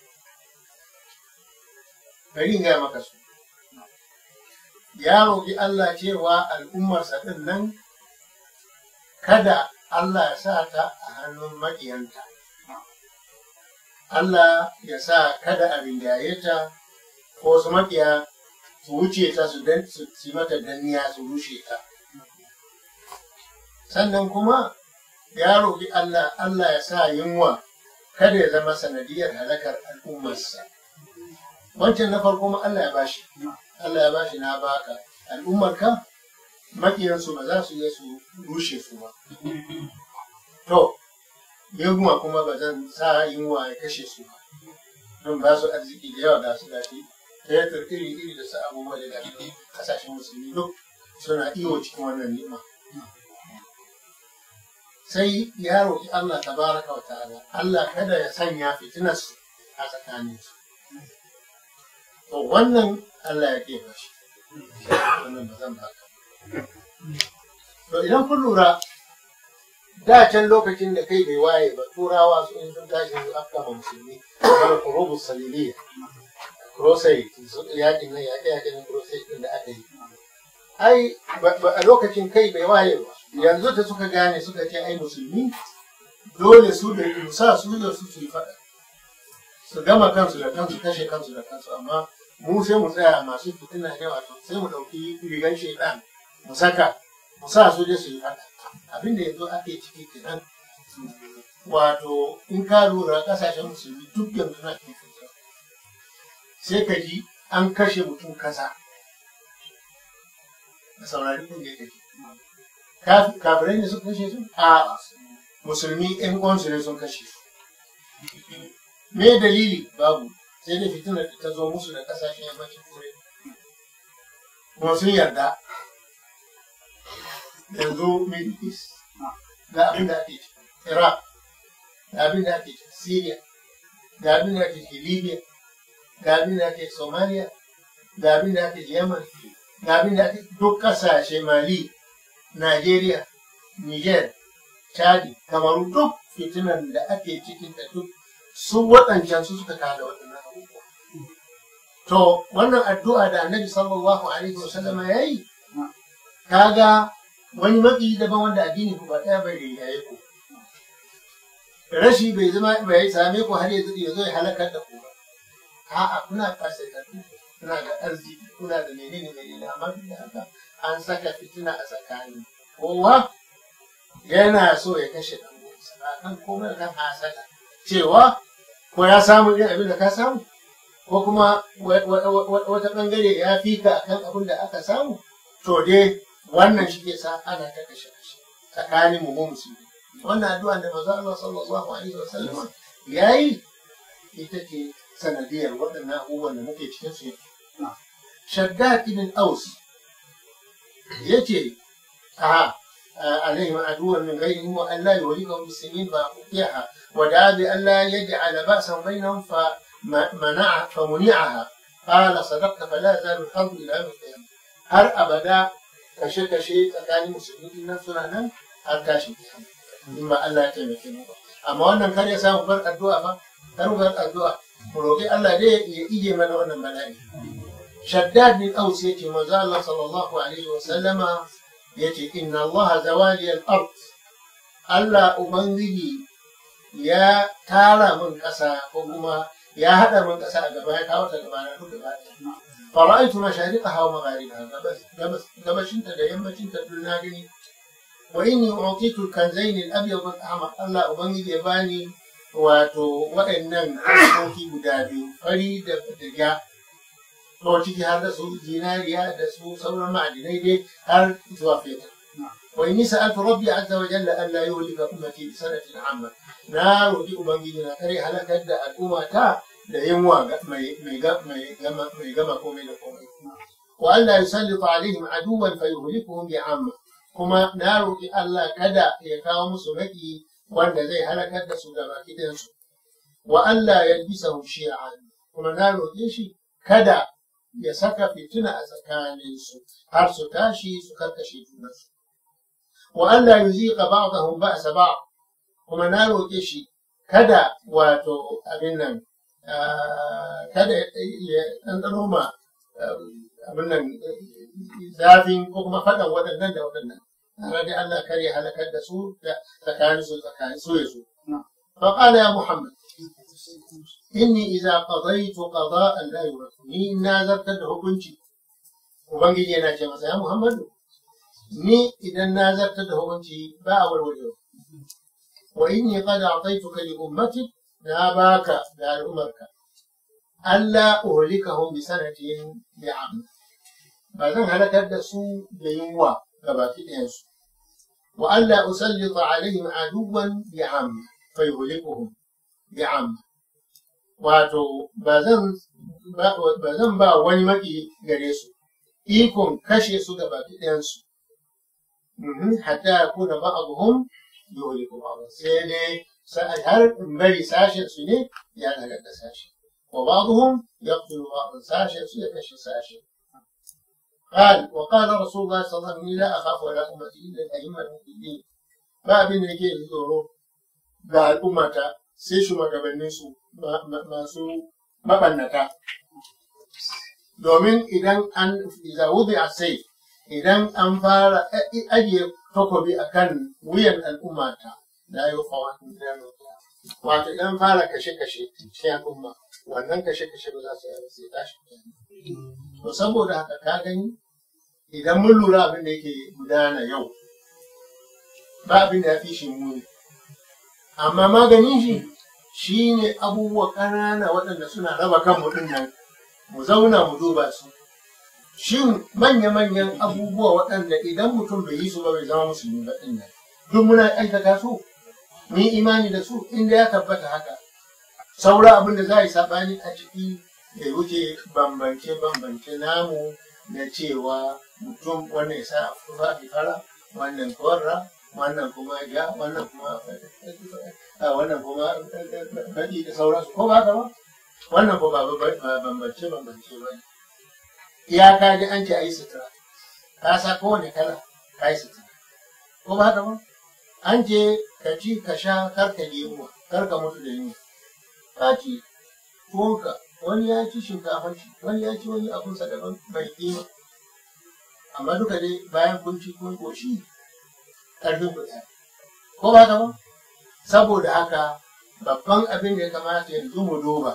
bari in gaya maka su. Ya roƙi Allah cewa al'ummarsa ɗin nan kada Allah ya sa ta a hannun maƙiyanta. Allah ya sa kada a rinjaye ta ko su maƙiya su wuce ta su mata danniya su rushe ta. Sannan kuma ya roƙi Allah ya sa yunwa kada ya zama sanadiyar halakar al'ummarsa. Wancan na farko ma Allah ya bashi na baka al'ummarka maƙiyansu ba za su iya su rushe su ba. To, yunwa kuma ba zan sa yunwa ya kashe su ba, don ba su arziki da yawa ga su gashi fetur iri da su abubuwa da gashi kasashen musulmi duk suna iyo cikin wannan ni'ima. Sai ya roƙi Allah tabaraka wa ta'ala, Allah kada ya sanya fitinarsu a tsakaninsu. To wannan Allah ya keɓe shi, wannan ba zan baka. To idan kun lura da can lokacin da kai bai waye ba turawa su in sun tashi su afka musulmi kamar kurubus saliliya crusade yakin nan yakin crusade din da aka yi ai a lokacin kai bai waye ba yanzu da suka gane suka ce ai musulmi dole su da sa su da su yi fada su gama kansu da kansu kashe kansu da kansu amma mu sai mu tsaya masu fitina da wato sai mu dauki rigan shedan mu saka mu sa su je su yi fada abinda yanzu ake ciki kenan wato in ka lura kasashen musulmi duk yanzu na cikin sai ka ji an kashe mutum kasa da saurari kun da yake kafirai ne sun kashe su a musulmi ƴan uwansu ne sun kashe su me dalili babu sai da fitinar da ta zo musu da kasashen yammacin turai kuma sun yarda yanzu middle east ga abin da ake ciki iraq ga abin da ake ciki syria ga abin da ake ciki libya ga abin da ake somalia ga abin da ake yemen ga abin da ake duk kasashe mali nigeria niger chadi kamaru duk fitinan da ake cikin da duk su waɗancan su suka kada waɗannan abubuwa to wannan addu'a da annabi sallallahu alaihi wasallam ya yi kaga wani maki daban wanda addini ku ba ɗaya bai ya yi ku rashi bai same ku har yanzu ya zo ya halakar da ku ba a'a kuna kasaitattu kuna da arziki kuna da menene amma duk da haka an saka fitina a tsakani kowa yana so ya kashe ɗan uwansa kan komai kan hasada cewa ko ya samu irin abin da ka samu ko kuma wata bangare ya fi ka akan abin da aka samu to dai wannan shi ke sa ana ta kashe tsakanin mu musulmi wannan addu'a da manzo Allah sallallahu alaihi wasallam yayi ita ce sanadiyar waɗannan abubuwan da muke cikin su Shaddad ibn Aus yace عليهم عدوا من غيرهم وأن لا يهلكهم بالسنين فأقياها ودعا بأن لا يجعل بأسا بينهم فمنعها قال صدقت فلا زال الحظ إلى يوم القيامة هر أبدا كشي تكاني مسلمين نفسنا نن هر كاشي إما أن لا يتمكن أما أن كان يسامح فرق الدعاء كانوا فرق الدعاء ولوكي الله ليه يجي من أن الملائكة شداد بن أوس يتي مزال الله صلى الله عليه وسلم yace inna Allah zawali al-ard Allah ubangiji ya tara min kasa ko kuma ya hada min kasa a gaba ya kawo ta gaba na duk gaba fara'aytu mashariqaha wa magharibaha gabashinta da yammacinta duk na gani wa inni u'titu al-kanzayn al-abyad wal-ahmar Allah ubangiji ya bani wato waɗannan kasoki guda biyu fari da ja to ciki har da su zinariya da su sauran ma'adinai dai har zuwa feta wa inni sa'altu rabbi azza wa jalla an la yuhlika ummati bi sanatin amma na roki ubangiji na kare halakar da al'umma ta da yunwa mai gama komai da komai wa an la yusallita alaihim aduwan fa yuhlikuhum bi amma kuma na roki Allah kada ya kawo musu maki wanda zai halakar da su da baki ɗayansu wa an la yalbisahum shi'an kuma na roke shi kada ya saka fitina a tsakaninsu har su tashi su karkashe junansu wa Allah yuziqa ba'dahum ba'sa ba'd kuma na roƙe shi kada wato abin nan kada ya ɗanɗano ma abin nan zafin ko kuma faɗan waɗannan da waɗannan tare da Allah kar ya halakar da su da tsakaninsu ya su فقال يا محمد inni idza qadaytu qada'an la yurad ni na zartar da hukunci ubangiji yana ce masa ya Muhammadu ni idan na zartar da hukunci ba a warware wa inni qad a'taytuka li ummati na baka da al'umarka alla uhlikahum bi sanatin bi'am ba zan halakar da su da yunwa gabaki ɗayansu wa alla usallita alaihim aduwan bi'am fa yuhlikuhum bi'am wato ba zan ba wani maki gare su ikon kashe su da baki ɗayansu hatta ya kuna ba'aduhum yuhliku ba'd sai dai har in bari sashen su ne ya daga da sashe wa ba'aduhum yaqtulu ba'd sashen su ya kashe sashe قال وقال رسول الله صلى الله عليه وسلم لا أخاف ولا أمتي إلا الأئمة المهتدين ba abin da yake tsoro ga al'ummata sai shugabanninsu masu mabannata. Domin idan an zawudi a sai, idan an fara ajiye takobi a kan wuyan al'ummata da yi wato idan fara kashe-kashe cikin al'umma, wannan kashe-kashe ba za su yi sai tashi. To saboda haka ka gani idan mun lura abin da yake gudana yau, ba abin da ya fi shi muni. Amma maganin shi ne abubuwa ƙanana waɗanda suna raba kan mutum nan, mu zauna mu duba su. Shin manya-manyan abubuwa waɗanda idan mutum bai yi su ba bai zama musulmi ba ɗin nan, duk muna aikata su, mun imani da su inda ya tabbata haka. Saura abin da za a yi saɓani a ciki da wuce bambance-bambance namu na cewa mutum wannan ya sa a fara, wannan korra, wannan kuma ja, wannan kuma faɗi da sauransu, ko ba haka ba? Wannan ko ba bambance-bambance ba ne. Iyaka da an ce a yi sutura, ka sa kowane kala ka yi sutura, ko ba haka ba? An ce ka ci ka sha kar ka je yunwa, kar ka mutu da yunwa. Ka ci tuwonka, wani ya ci shinkafar shi, wani ya ci wani abunsa daban mai kima. Amma duka dai bayan kun ci kun koshi, ƙarfin ku ɗaya. Ko ba haka ba? Saboda haka babban abin da ya kamata yanzu mu duba,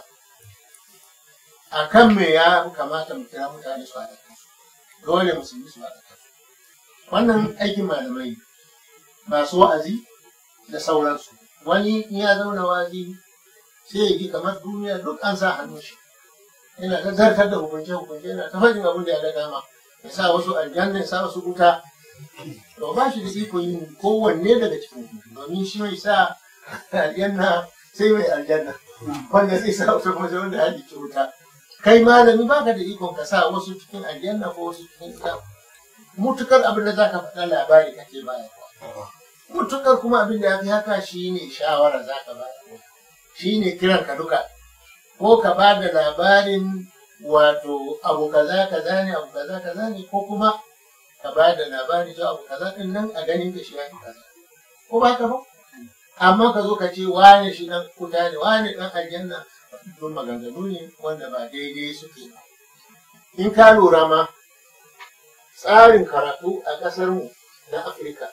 a kan me ya kamata mu kira mutane su haɗa kansu, dole musulmi su haɗa kansu. Wannan aikin malamai masu wa'azi da sauransu. Wani in ya zauna wa'azi sai ya ji kamar duniya duk an sa hannun shi, yana ta zartar da hukunce-hukunce, yana ta faɗin abin da ya ga dama, ya sa wasu aljanna, ya sa wasu wuta. To ba shi da iko yin kowanne daga cikin, domin shi mai sa aljanna sai mai aljanna, wanda zai sa wasu kuma sai wanda ya haɗi wuta. Kai malami ba ka da ikon ka sa wasu cikin aljanna ko wasu cikin wuta. Mutukar abin da za ka faɗa labari kake bayarwa. Mutukar kuma abin da ya fi haka shi ne shawara za ka bayarwa. Shi ne kiran ka duka. Ko ka ba da labarin wato abu kaza kaza ne, abu kaza kaza ne, ko kuma ka ba da labarin cewa abu kaza ɗin nan a ganin ka shi ya fi kaza. Ko ba ka ba? Amma ka zo ka ce wane shi ɗan kuta ne, wane ɗan aljanna, don maganganu ne wanda ba daidai suke ba. In ka lura ma tsarin karatu a ƙasarmu na Afirka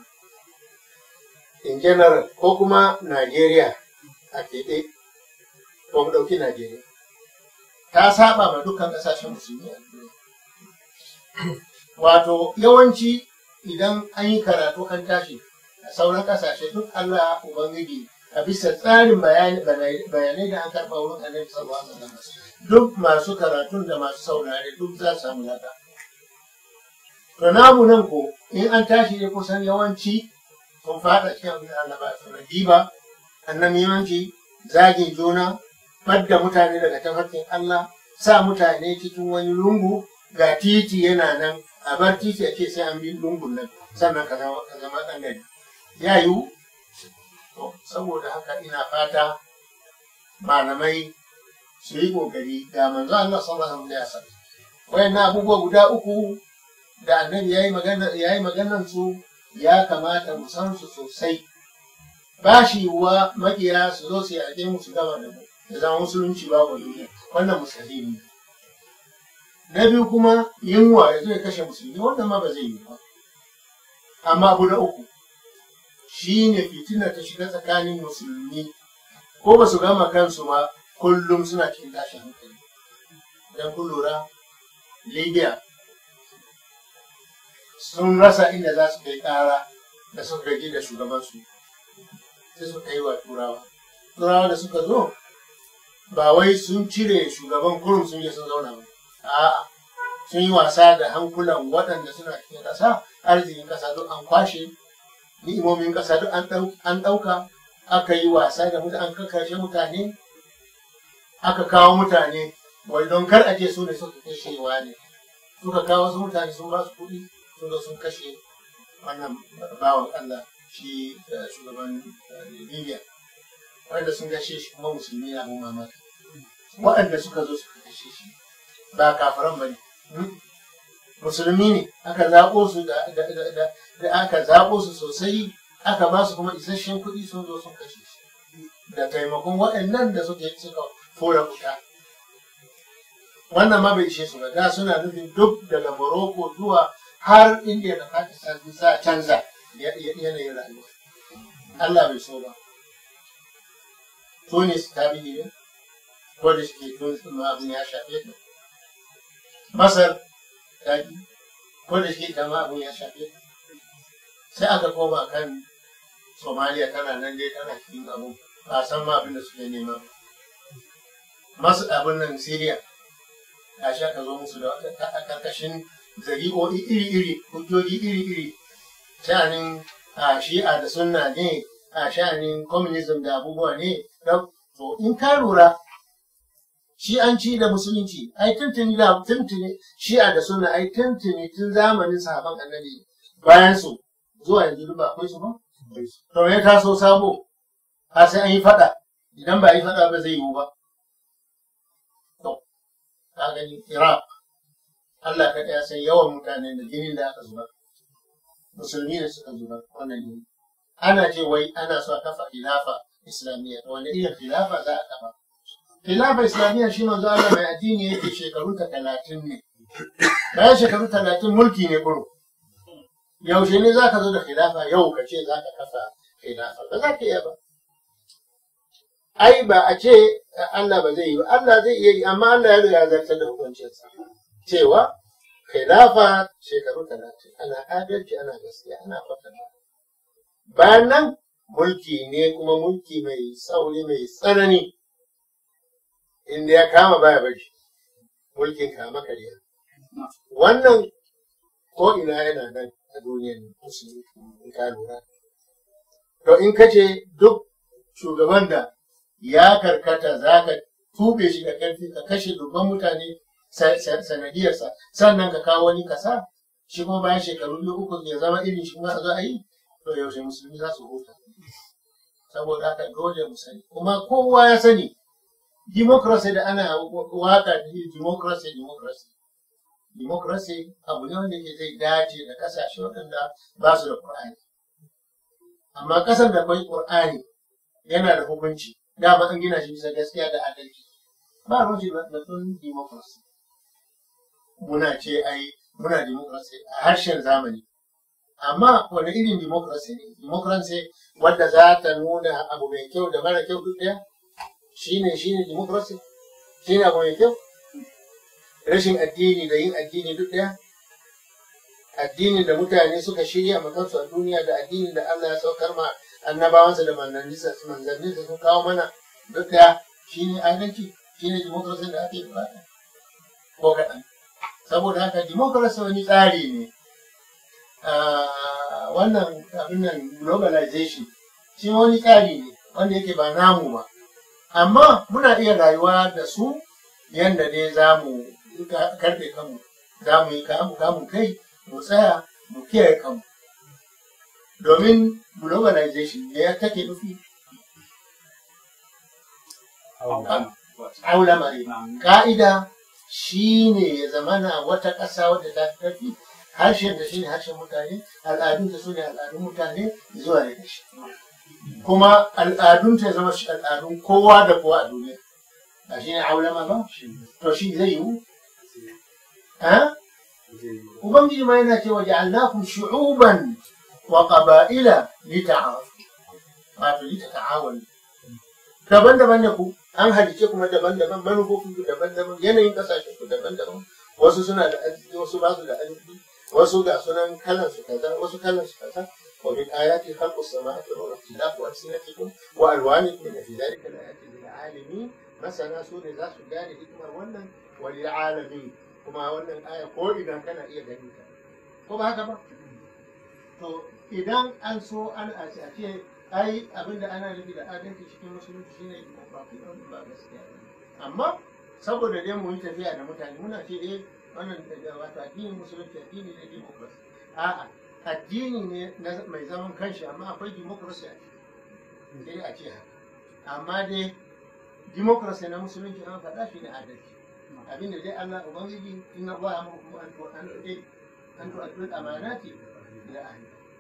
in general ko kuma Najeriya a keɗe, ko mu ɗauki Najeriya, ta saba ma dukkan ƙasashen musulmi a duniya. Wato yawanci idan an yi karatu an tashi a sauran ƙasashe duk Allah Ubangiji a bisa tsarin bayanai da an karɓa wurin Annabi sallallahu alaihi wasallam, duk masu karatun da masu saurare duk za su samu lada. To namu nan ko in an tashi ne kusan yawanci sun fada cikin abin da Allah ba su riba, annamimanci, zagin juna, ɓadda mutane daga tafarkin Allah, sa mutane cikin wani lungu, ga titi yana nan, a bar titi a ce sai an bi lungun nan sannan ka zama ɗan gari. Ya yiwu? Saboda haka ina fata malamai su yi ƙoƙari ga manzo Allah sallallahu alaihi wasallam. Wayannan abubuwa guda uku da Annabi yayi maganar su ya kamata mu san su sosai. Ba shi wa makiya su zo su yaƙe mu su gama da mu, da zama musulunci babu duniya, wannan mustahili ne. Na biyu kuma yunwa ya zo ya kashe musulmi, wannan ma ba zai yi ba. Amma abu na uku shi ne fitina ta shiga tsakanin musulmi, ko ba su gama kansu ba kullum suna cikin tashin hankali. Idan kun lura, Libya sun rasa inda za su kai ƙara da suka gaji da shugabansu, sai suka yi wa Turawa. Turawa da suka zo, ba wai sun cire shugaban kurum sun je sun zauna ba. A'a, sun yi wasa da hankulan waɗanda suna cikin ƙasa, arzikin ƙasa duk an kwashe, ni'imomin ƙasa duk an ɗauka, aka yi wasa da mutane, an kakkashe mutane, aka kawo mutane, wai don kar a ce su ne suka kashewa ne. Suka kawo wasu mutane sun ba su kuɗi, sun zo sun kashe wannan bawan Allah, shi shugaban Libya, wanda sun gashe shi kuma musulmi na mun mamaki. Waɗanda suka zo suka kashe shi ba kafiran ba ne, musulmi ne, aka zaɓo su da aka zaɓo su sosai, aka ba su kuma isasshen kuɗi sun zo sun kashe shi da taimakon waɗannan da suka fura wuta. Wannan ma bai ishe su ba, da suna nufin duk daga Morocco zuwa har India da Pakistan za a canza yanayin rayuwa. Allah bai so ba. Tunis ta bi ne, ko da shi Tunis ma abin ya shafe ta. Masar ta bi, ko da shi ma abin ya shafe ta. Sai aka koma kan Somalia tana nan dai tana cikin abu, ba san ma abin da suke nema. Masu abin nan Syria, a sha ka zo musu da wata a karkashin zari'o'i iri-iri, hujjoji iri-iri, sha'anin shi'a da sunna ne, a sha'anin communism da abubuwa ne. To in ka lura, shi'anci da musulunci, ai tuntuni shi'a da sunna, ai tuntuni tun zamanin sahaban annabi bayan su zuwa yanzu ba akwai su ba? To ya taso sabo, har sai an yi faɗa, idan ba yi faɗa ba zai yiwu ba. To, ka gani Iraq, Allah ka ɗaya sai yawan mutane da jinin da aka zuba, musulmi ne suka zuba wannan jini. Ana ce wai ana so a kafa khilafa islamiyya, wanda irin khilafa za a kafa. Khilafa islamiyya shi manzo Allah mai addini yake shekaru 30 ne. Bayan shekaru 30 mulki ne kuro. Yaushe ne za ka zo da khilafa yau ka ce za ka kafa khilafa, ba za ka iya ba. Ai ba a ce Allah ba zai yi ba, Allah zai iya yi, amma Allah ya riga zartar da hukuncinsa. Cewa khilafa shekaru 30 ana adalci, ana gaskiya, ana kwatanta. Bayan nan mulki ne kuma mulki mai tsauri mai tsanani, inda ya kama baya bari, mulkin kama karya. Wannan ko ina yana nan a duniyar musulmi in ka lura. To in ka ce duk shugaban da ya karkata za ka tube shi da ƙarfi ka kashe dubban mutane sanadiyarsa, sannan ka kawo wani kasa, shi kuma bayan shekaru 2-3 ya zama irin shi ma a zo a yi, to yaushe musulmi za su huta. Saboda haka dole mu sani, kuma kowa ya sani democracy da ana waka democracy abu ne wanda ke zai dace da kasashe waɗanda ba su da Qur'ani. Amma ƙasar da akwai Qur'ani yana da hukunci, dama an gina shi bisa gaskiya da adalci, ba ruwan ba da sun democracy. Muna ce ai muna democracy a harshen zamani, amma wani irin democracy ne? Democracy wadda za ta nuna abu mai kyau da mara kyau duk ɗaya? Shine democracy? Shine abu mai kyau? Rashin addini da yin addini duk ɗaya? Addinin da mutane suka shirya makansu a duniya da addinin da Allah ya saukar ma annabawansa da manzanninsa sun kawo mana duk ɗaya? Shine adalci? Shine democracy da ake bukata? Ko kaɗan. Saboda haka democracy wani tsari ne. Wannan abin nan globalization shi wani tsari ne wanda yake ba namu ba, amma muna iya rayuwa da su yadda dai za mu karɓe kanmu, za mu yi kamun kai mu tsaya mu kiyaye kanmu. Domin globalization ne ya take nufi aulama ne. Ka'ida shi ne ya zamana wata ƙasa wadda ta tafi harshen da shi ne harshen mutane, al'adun da su ne al'adun mutane zuwa da shi. Kuma al'adun ta zama shi al'adun kowa da kowa a duniya. Ba shi ne aulama ba? To shi zai yiwu? Ubangiji ma yana cewa ja'alnakum shu'uban wa qaba'ila lita'arafu. Wato litata'awanu. Daban-daban ne ku, an halice kuma daban-daban, manufofin ku daban-daban, yanayin kasashen ku daban-daban. Wasu suna da arziki, wasu ba su da arziki. wasu ga sunan kalan su kaza, wasu kalan su kaza. wa min ayati khalqus samawati wal ardi ikhtilafu alsinatikum wa alwanikum inna fi dhalika laayatin lil alamin. Masana su ne za su gane hikimar wannan wa lil alamin. Kuma wannan aya ko idan kana iya ganin ta, ko ba haka ba? To idan an so an a ce ai abinda ana nufi da adalci cikin musulunci shine ba gaskiya, amma saboda dai mu yi tafiya da mutane muna ce wannan wato addinin musulunci addini ne democracy. A'a, addini ne mai zaman kanshi, amma akwai democracy a ciki, sai a ce haka. Amma dai democracy na musulunci an faɗa shi ne adalci. Abinda dai Allah ubangiji inna Allah amrukum an tu'addu al-amanati ila ahliha.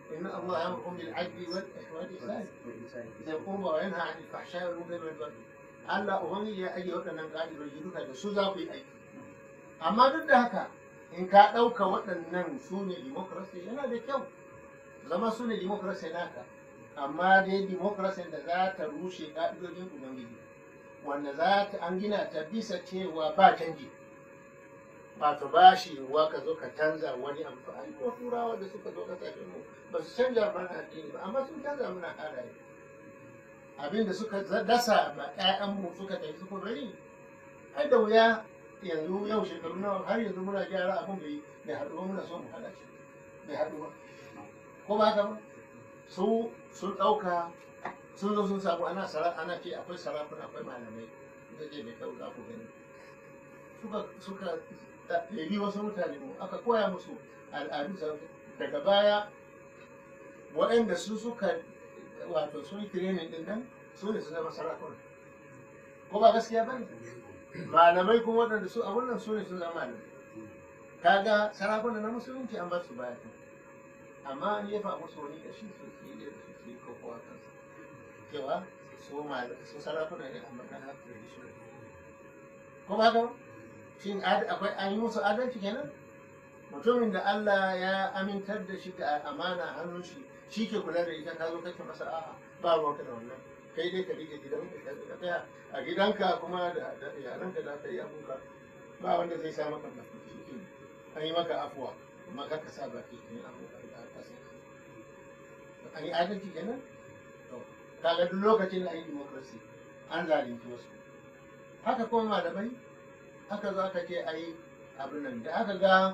إن الله يأمركم بالعدل والإحسان ذي القربى وينهى عن الفحشاء والمنكر والبغي. Allah Ubangiji ya ajiye waɗannan ƙa'idoji duka da su za ku yi aiki. Amma duk da haka in ka ɗauka waɗannan su ne democracy yana da kyau zama su ne democracy naka. Amma dai democracy da za ta rushe ƙa'idojin Ubangiji wanda za ta an gina ta bisa cewa ba canji. Wato ba shi yiwuwa ka zo ka canza wani amfani ko turawa da suka zo kasashen mu ba su canza mana addini ba amma sun canza mana halaye abinda suka dasa ma ƴaƴanmu suka tafi suka bari ai da wuya yanzu yau shekaru nawa har yanzu muna gyara abin bai haɗu ba muna so mu haɗa shi bai haɗu ba ko ba haka ba su sun ɗauka sun zo sun samu ana ce akwai sarakuna akwai malamai da ke da kyau za ku gani suka ɗabi wasu mutane mu aka koya musu al'adu daga baya waɗanda su suka wato sun yi training ɗin nan su ne su zama sarakuna ko ba gaskiya ba ne malamai kuma waɗanda su a wannan su ne sun zama malamai kaga sarakuna na musulunci an bar su baya amma an yefa musu wani kashi su yi da su yi kokowa kansa cewa su sarakuna ne amma na haƙƙi da shi ko ba haka shin akwai an yi musu adalci kenan mutumin da Allah ya amintar da shi da amana hannun shi ke kula da ita ka zo kake masa a'a ba ruwanka da wannan kai dai ka rike gidanka ka tsaya a gidanka kuma da iyalanka da ka yi abuka ba wanda zai sa maka baki an yi maka afuwa amma ka sa baki ne abuka da kasa an yi adalci kenan kaga duk lokacin da an yi democracy an zalunci wasu haka kuma malamai haka za ka ce a yi abin nan da aka ga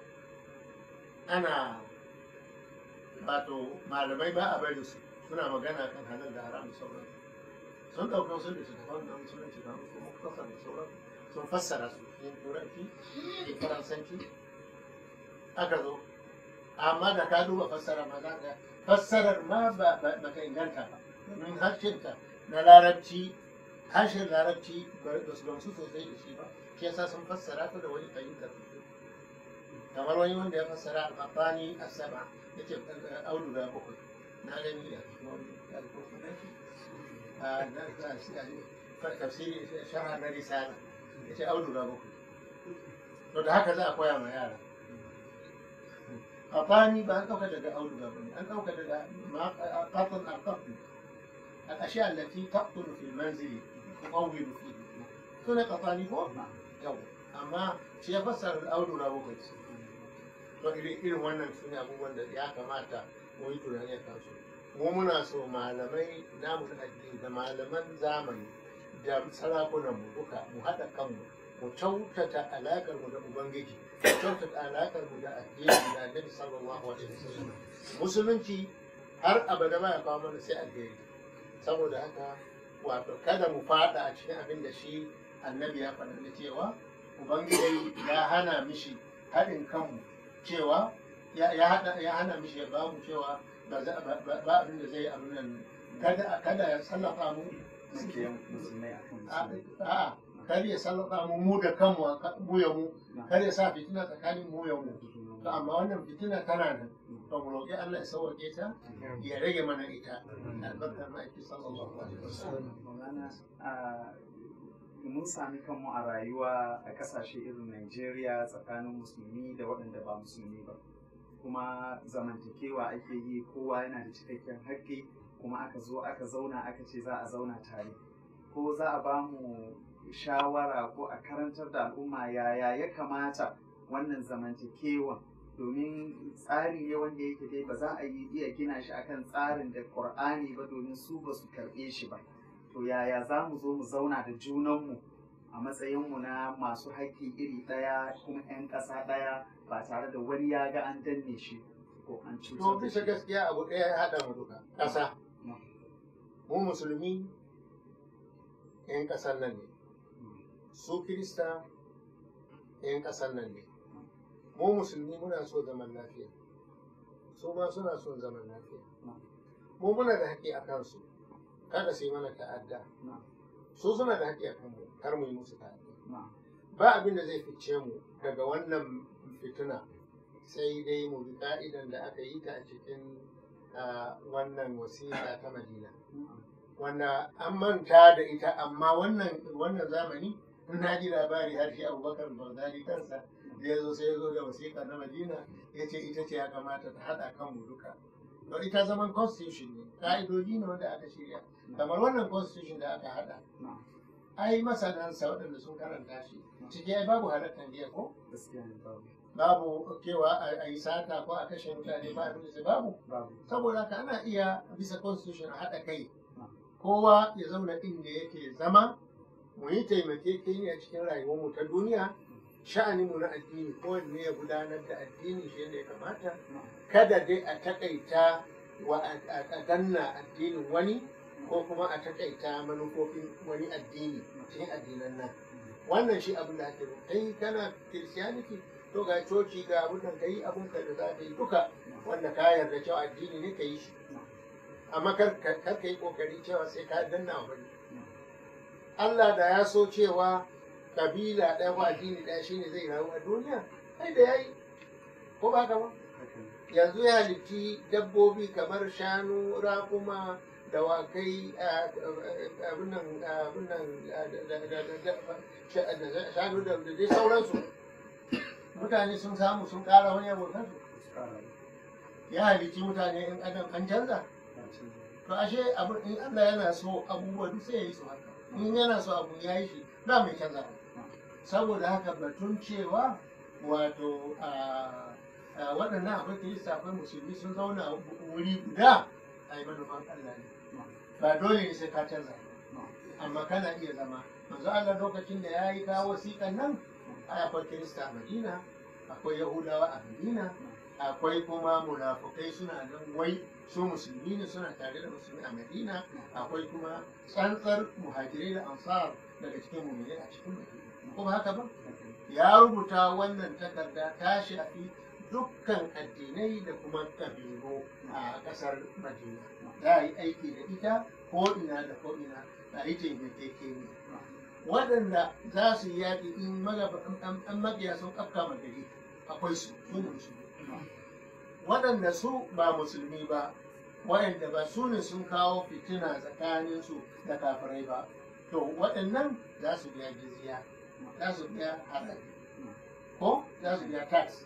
ana wato malamai ba a bari su suna magana kan halal da haram da sauran sun ɗauki wasu da su tafi da musulunci da su muktasar da sauran sun fassara su yin turanci yin faransanci aka zo amma da ka duba fassara ma za ka fassarar ma ba ka inganta ba domin harshenta na larabci harshen larabci ba su gamsu sosai da shi ba shi yasa sun fassara ta da wani fahimtar kamar wani wanda ya fassara al-mafani as-sab'a yake auduga bakwai na gani a cikin wani tafsiri sharha na risala yace auduga bakwai to da haka za a koya ma yara mafani ba an ɗauka daga auduga ba ne an ɗauka daga qatl al-qatl al-ashya allati taqtulu fi al-manzil tuqawwidu fihi sune qatani ko yau amma shi ya fassara auduga bakwai to irin wannan su ne abubuwan da ya kamata mu yi tunani a kansu mu muna so malamai namu na addini da malaman zamani da sarakunan mu duka mu haɗa kanmu mu kyautata alaƙar mu da ubangiji mu kyautata alaƙar mu da addini da annabi sallallahu alaihi wasallam musulunci har abada ba ya kawo mana sai alheri saboda haka wato kada mu fada a cikin abin da shi annabi ya faɗa da cewa ubangiji ya hana mishi haɗin kanmu cewa ya hana mishi ya ba mu cewa ba abin da zai abin nan kada ya sallafa mu a'a kada ya sallafa mu da kanmu mu ya mu kada ya sa fitina tsakanin mu ya mu to amma wannan fitina tana nan to mu roƙi Allah ya sauke ta ya rage mana ita albarkar ma'aiki sallallahu alaihi wasallam mun sami kanmu a rayuwa a ƙasashe irin Najeriya tsakanin musulmi da waɗanda ba musulmi ba kuma zamantakewa ake yi kowa yana da cikakken haƙƙi kuma aka zo aka zauna aka ce za a zauna tare ko za a ba mu shawara ko a karantar da al'umma yaya ya kamata wannan zamantakewa domin tsari ne wanda yake dai ba za a iya gina shi akan tsarin da Qur'ani ba domin su ba su karɓe shi ba to yaya za mu zo mu zauna da junanmu a matsayinmu na masu haƙƙi iri ɗaya kuma 'yan ƙasa ɗaya ba tare da wani ya ga an danne shi ko an cutar to bisa gaskiya abu ɗaya ya haɗa mu duka ƙasa mu musulmi 'yan ƙasar nan ne su kirista 'yan ƙasar nan ne mu musulmi muna so zaman lafiya su ma suna son zaman lafiya mu muna da haƙƙi a kansu kada su yi mana ta'adda su suna da haƙƙi a kanmu kar mu yi musu ta'adda ba abin da zai fice mu daga wannan fitina sai dai mu bi ka'idan da aka yi ta a cikin wannan wasiƙa ta Madina, wanda an manta da ita, amma wannan zamani na ji labari har shi Abubakar Baghdadi kansa da ya zo sai ya zo da wasiƙa na Madina ya ce ita ce ya kamata ta haɗa kanmu duka. Don ita zaman constitution ne, ƙa'idoji ne wanda aka shirya, kamar wannan constitution da aka haɗa. Ai masanansa waɗanda sun karanta shi, ciki ai babu halattar giya ko? Babu cewa a yi sata ko a kashe mutane ba abin da babu. Saboda haka ana iya bisa constitution a haɗa kai, kowa ya zauna inda yake zama, mu yi taimakekeniya cikin rayuwarmu ta duniya, sha'aninmu na addini kowanne ya gudanar da addini shi yadda ya kamata, kada dai a taƙaita wa a danna addinin wani ko kuma a taƙaita manufofin wani addini cikin addinan nan. Wannan shi abin da ake kai kana Christianity to ga coci ga abin da kai abin ka da za ka yi duka wanda ka yarda cewa addini ne ka yi shi, amma kar ka yi kokari cewa sai ka danna wani. Allah da ya so cewa kabila ɗaya ko addini ɗaya shine zai rayu a duniya, kai da yayi ko ba ka ba. Yanzu ya halitti dabbobi kamar shanu, raƙuma, dawakai, shanu da dai sauransu. Mutane sun samu sun ƙara wani abokan su. Ya halitti mutane in adam an canza. To ashe in Allah yana so abubuwa duk sai ya yi su haka. In yana so abu ya yi shi ba mai canza. Saboda haka batun cewa wato waɗannan akwai kirista akwai musulmi sun zauna wuri guda a yi manufan Allah ne. Ba dole ne sai ka canza, amma kana iya zama. Manzo Allah lokacin da ya yi kawo wasiƙan nan, akwai kirista a Madina, akwai Yahudawa a Madina, akwai kuma munafukai suna nan wai su musulmi ne suna tare da musulmi a Madina, akwai kuma tsantsar muhajirai da ansar daga cikin mu'minai a cikin Madina. Kuma haka ba? Ya rubuta wannan takarda ta shafi dukkan addinai da kuma kabilu a ƙasar Madina. Za a yi aiki da ita ko ina da ko ina, a yi taimakekeniya. Waɗanda za su yi yaƙi in maƙiya sun ƙafka magari akwai su ne musulmi. Waɗanda su ba musulmi ba, waɗanda ba su ne sun kawo fitina tsakaninsu da kafirai ba, to waɗannan za su biya jizya, za su biya haraji ko za su biya tax.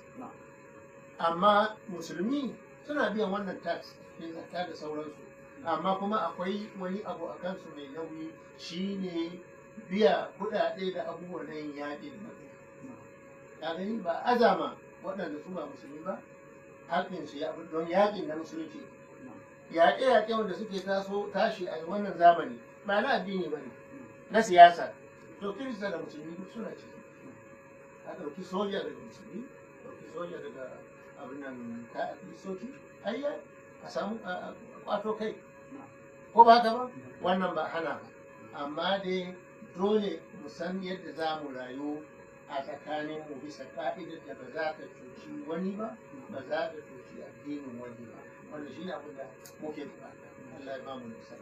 Amma musulmi suna biyan wannan tax ɗin zakka da sauransu, amma kuma akwai wani abu a kansu mai nauyi shine biya kuɗaɗe da abubuwan yin yaƙi da mabiya. Ka gani ba azama waɗanda su ba musulmi ba haƙƙinsu ya don yaƙin na musulunci. Yaƙe-yaƙe wanda suke tashi a wannan zamani ba na addini ba ne, na siyasa. To kirista da musulmi duk suna ciki. A ɗauki soja daga musulmi, ɗauki soja daga abin nan ka kristoci, ayya a samu kwato kai. Ko ba haka ba? Wannan ba hana ba. Amma dai dole mu san yadda za mu rayu a tsakanin mu bisa ka'idar da ba za ta cuci wani ba, ba za ta cuci addinin wani ba. Wanda shi ne abin da muke bukata. Allah ya ba mu nisa.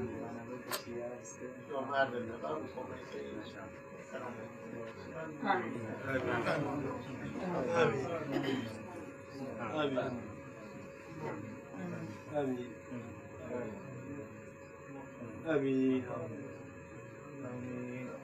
To ma da na babu komai sai na sha. Amin. Amin.